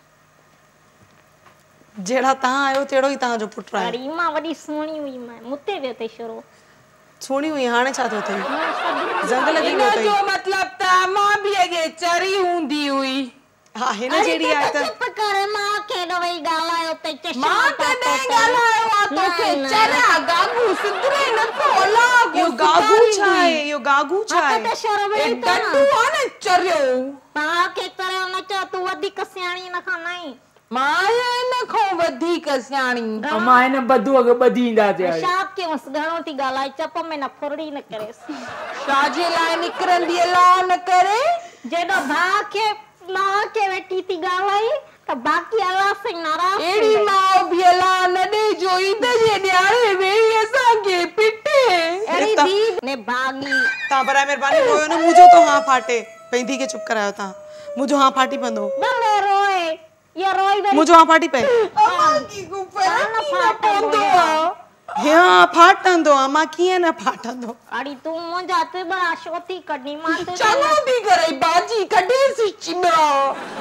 A: जहिड़ा तव्हां आहियो तहिड़ो ई तव्हांजो पुटु आहे
B: वरी मां वॾी सुहिणी हुई मां मुते वियो अथई शोरो
A: सुहिणी हुई हाणे छा थियो अथई ज़ंग लॻी
E: इन
A: वियो अथई
E: जो मतिलब त मां बि अॻे चरी हूंदी हुई
A: हा हिन जहिड़ी आहे त
B: चुप करे मां खे न वई ॻाल्हायो त चश्मा
E: मां कॾहिं ॻाल्हायो आहे तोखे चरिया गागू सिधरे नथो अलाह
A: इहो गागू छा आहे इहो गागू छा आहे
B: त शर्म
E: ए
B: ई त
E: गंडू आहे न चरियो
B: मां खे चरियो न चयो तूं वधीक सियाणी न खां नहीं
E: मां आहियां इन खां वधीक सियाणी
C: अम्मा हिन ॿधो अॻे ॿधी ईंदासीं हाणे
B: छा कयूंसि घणो थी ॻाल्हाए चप में न फुरड़ी न करेसि
E: छाजे लाइ निकिरंदी अलाह न करे
B: जेॾो भाउ खे माउ खे वेठी थी ॻाल्हाई त बाक़ी अलाह सां नाराज़
E: अहिड़ी माउ बि अलाह न ॾिजो ईद जे ॾियारे वेही असांखे पिटे
B: अहिड़ी धीउ ने भागी
A: तव्हां बराए महिरबानी रोयो न मुंहिंजो तो हां फाटे पंहिंजी खे चुप करायो तव्हां मुंहिंजो हां फाटी पवंदो
B: भले रोए या रोई वरी
A: मुंहिंजो हां फाटी पए
E: अम्मा की गुफ़े न पवंदो आहे
A: हाँ फाटंदो अमा कीअं न फाटंदो
B: अड़ी तू मुंहिंजा चिबड़ा छो थी कढी मां तो
E: चङो थी करे बाजी कढेसि चिबड़ा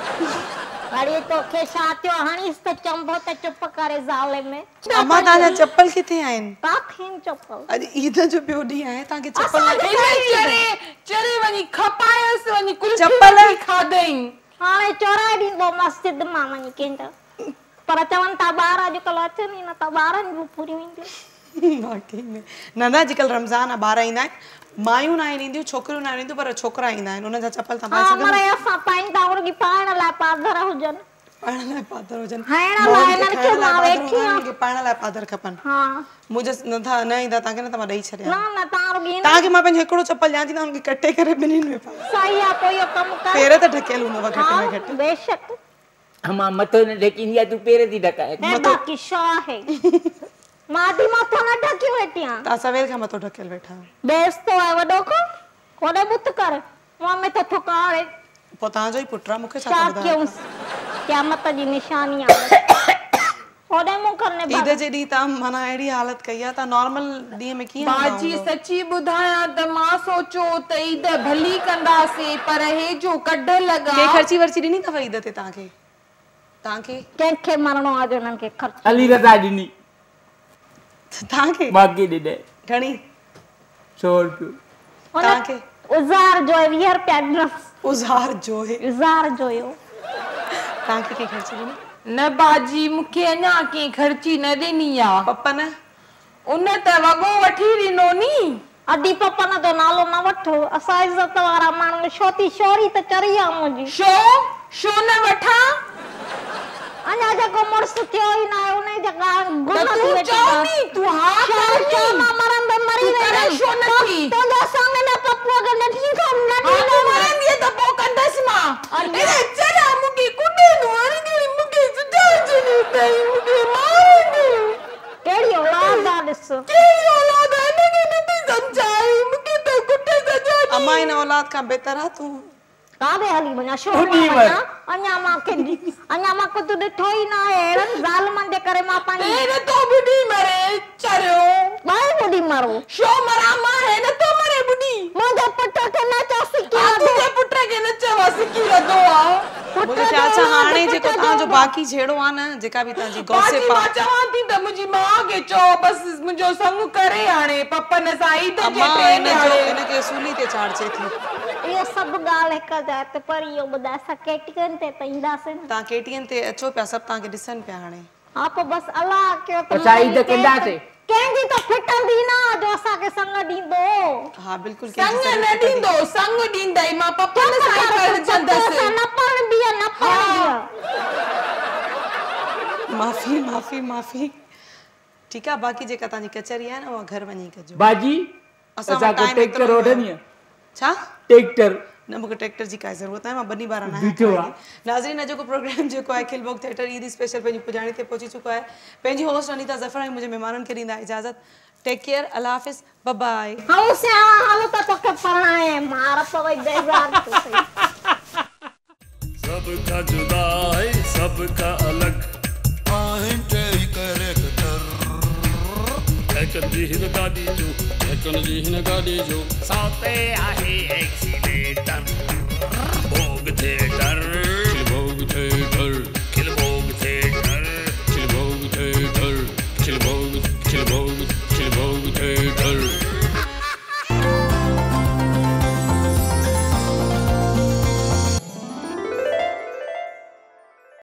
B: अड़ी तोखे छा थियो हणीस त चंबो त चुप करे ज़ाले में
A: अमा तव्हांजा चप्पल किथे आहिनि
B: काखिन चप्पल
A: अॼु ईद जो ॿियो ॾींहुं आहे तव्हांखे चप्पल
E: चरे चरे वञी खपायसि वञी कुल्फी
A: चप्पल
E: खाधई
B: हाणे चोराए ॾींदो मस्जिद मां वञी कंहिंजा पर चवनि था ॿार अॼुकल्ह अचनि ई न त ॿारनि जूं पूरियूं ईंदियूं
A: वाकई में न न अॼुकल्ह रमज़ान आहे ॿार ईंदा आहिनि मायूं न आहिनि ईंदियूं छोकिरियूं न ईंदियूं पर छोकिरा ईंदा आहिनि उनजा चप्पल तव्हां
B: हा
A: पाए सघंदा
B: मरे असां पाईंदा उनखे पाइण लाइ पादर हुजनि
A: पाइण लाइ पादर हुजनि
B: खाइण लाइ हिननि खे मां वेठी आहियां
A: खे पाइण लाइ पादर खपनि
B: हा
A: मुंहिंजे नथा न ईंदा तव्हांखे न त मां ॾेई
B: न
A: छॾियां
B: न तव्हां रुॻी
A: तव्हांखे मां पंहिंजो हिकिड़ो चप्पल ॾियां थी न हुनखे कटे करे ॿिन्हिनि में पाए
B: सही आहे पोइ इहो कमु कर
A: पेर त ढकियल हूंदव घटि में घटि
B: बेशक
C: अमा मथो न ढकींदी आहे तूं पेर थी ढकाए
B: ऐं बाक़ी छा आहे मां बि मथो न ढकी वेठी आहियां
A: तव्हां सवेल खां मथो ढकियल वेठा आहियो
B: बेइज़्तो आहे वॾो को कोॾे बुत कर मुंहं में त थुकारे
A: पोइ तव्हांजो ई पुटु आहे मूंखे छा
B: छा
A: ॿुधायो
B: कयूंसि क़यामत जी निशानी आहे होॾे मुंहुं करने
A: ईद जे ॾींहुं तव्हां माना अहिड़ी हालत कई आहे तव्हां नॉर्मल ॾींहं में कीअं
E: बाजी सची ॿुधायां त मां सोचो त ईद भली कंदासीं पर हे जो कढ लॻा
A: के ख़र्ची वर्ची ॾिनी अथव ईद ते तव्हांखे तव्हांखे
B: कंहिंखे मरणो आहे जो हुननि खे ख़र्च
C: अली रज़ा ॾिनी
A: तव्हांखे
C: बाक़ी ॾिने
A: घणी
C: सौ रुपियो
A: तव्हांखे
B: उज़ार जो वीह रुपया ॾिनसि
A: उज़ार जो है
B: उज़ार जो हुयो
A: तव्हांखे के ख़र्ची ॾिनी
E: न बाजी मूंखे अञा कंहिं ख़र्ची न ॾिनी आहे
A: पप्पा न
E: उन त वॻो वठी ॾिनो नी
B: अदी पपन जो नालो न वठो असां इज़त वारा माण्हू छो थी शोरी त चरी आहे मुंहिंजी
E: छो छो न वठां
B: अञा जेको मुड़ुसु थियो ई न आहे उन जी
E: त तूं चओ नी तूं हा कर नी
B: मां मरंदे मरी
E: तूं करे छो नथी
B: तुंहिंजे सामने पप्पू अगरि नठी कम
E: हा
B: नठी
E: तूं मरंदीअ त पोइ कंदसि मां अरे चरा मूंखे कुॾे नो अड़गी मूंखे सुधारजनी अथई मूंखे मारंदी
B: कहिड़ी औलाद आहे ॾिस
E: कहिड़ी औलाद आहे हिनखे नथी सम्झाई मूंखे त कुटे सॼा
A: अम्मा इन औलाद खां बहितर आहे तूं
B: काॾे हली वञा छो वञा अञा मूंखे अञा मां कुझु ॾिठो ई न आहे अहिड़नि ज़ालमनि जे करे मां पंहिंजी
E: हे नथो ॿुधी मरे चरियो
B: ॿाहिरि ॿुधी मरो
E: छो मरां मां हे नथो मरे ॿुधी
B: मुंहिंजे पुट खे न चओ सिकी
E: हा तुंहिंजे पुट खे न चवां सिकी रधो आहे
A: मुंहिंजे ख्याल सां हाणे जेको तव्हांजो बाक़ी छेड़ो आहे न जेका बि तव्हांजी
E: बाजी
A: गॉसिप
E: मां
A: आहे
E: चवां थी त मुंहिंजी माउ खे चओ बसि मुंहिंजो संग करे हाणे पपन सां ईद जे
A: अम्मा
E: टे
A: इन जो
E: ॾियारे
A: इनखे सूली ते चाढ़जे थी
B: इहो सभु ॻाल्हि हिकु जाइ ते पर इहो ॿुधाए असां केटिकनि ते त ईंदासीं न
A: तव्हां केटीएन ते अचो पिया सभु तव्हांखे ॾिसनि पिया हाणे
B: हा पोइ बसि अलाह कयो त
C: असां ईद कंदासीं
B: कंहिंजी त फिटंदी न जो असांखे संग ॾींदो
A: हा बिल्कुलु
E: संग न ॾींदो संग ॾींदई मां पपन सां ई पढ़जंदसि
B: न पढ़ंदी आहे न पढ़ंदी आहे
A: माफ़ी माफ़ी माफ़ी ठीकु आहे बाक़ी जेका तव्हांजी कचहरी आहे न उहा घर वञी कजो
C: बाजी
A: असां
C: असां को
A: टाइम
C: ट्रैक्टर
A: एतिरो
C: वठंदी
A: छा
C: ट्रैक्टर
A: न मूंखे ट्रैक्टर जी काई ज़रूरत आहे मां ॿनी ॿार न
C: बीठो आहे।
A: नाज़रीन जेको प्रोग्राम जेको आहे खिलबोग थिएटर ईद स्पेशल पंहिंजी पुॼाणी ते पहुची चुको आहे पंहिंजी होस्ट अनीता ज़फ़र ऐं मुंहिंजे महिमाननि खे ॾींदा इजाज़त टेक केयर अल्लाह हाफ़िज़ बाय
B: ऐं सियाणा हाल त तोखे पढ़ाए मार पवई बेज़ार तो सही
F: सबका जुदा है सबका अलग एक दीन गाड़ी जो एक दीन गाड़ी जो साथे आहे एक्सीडेंट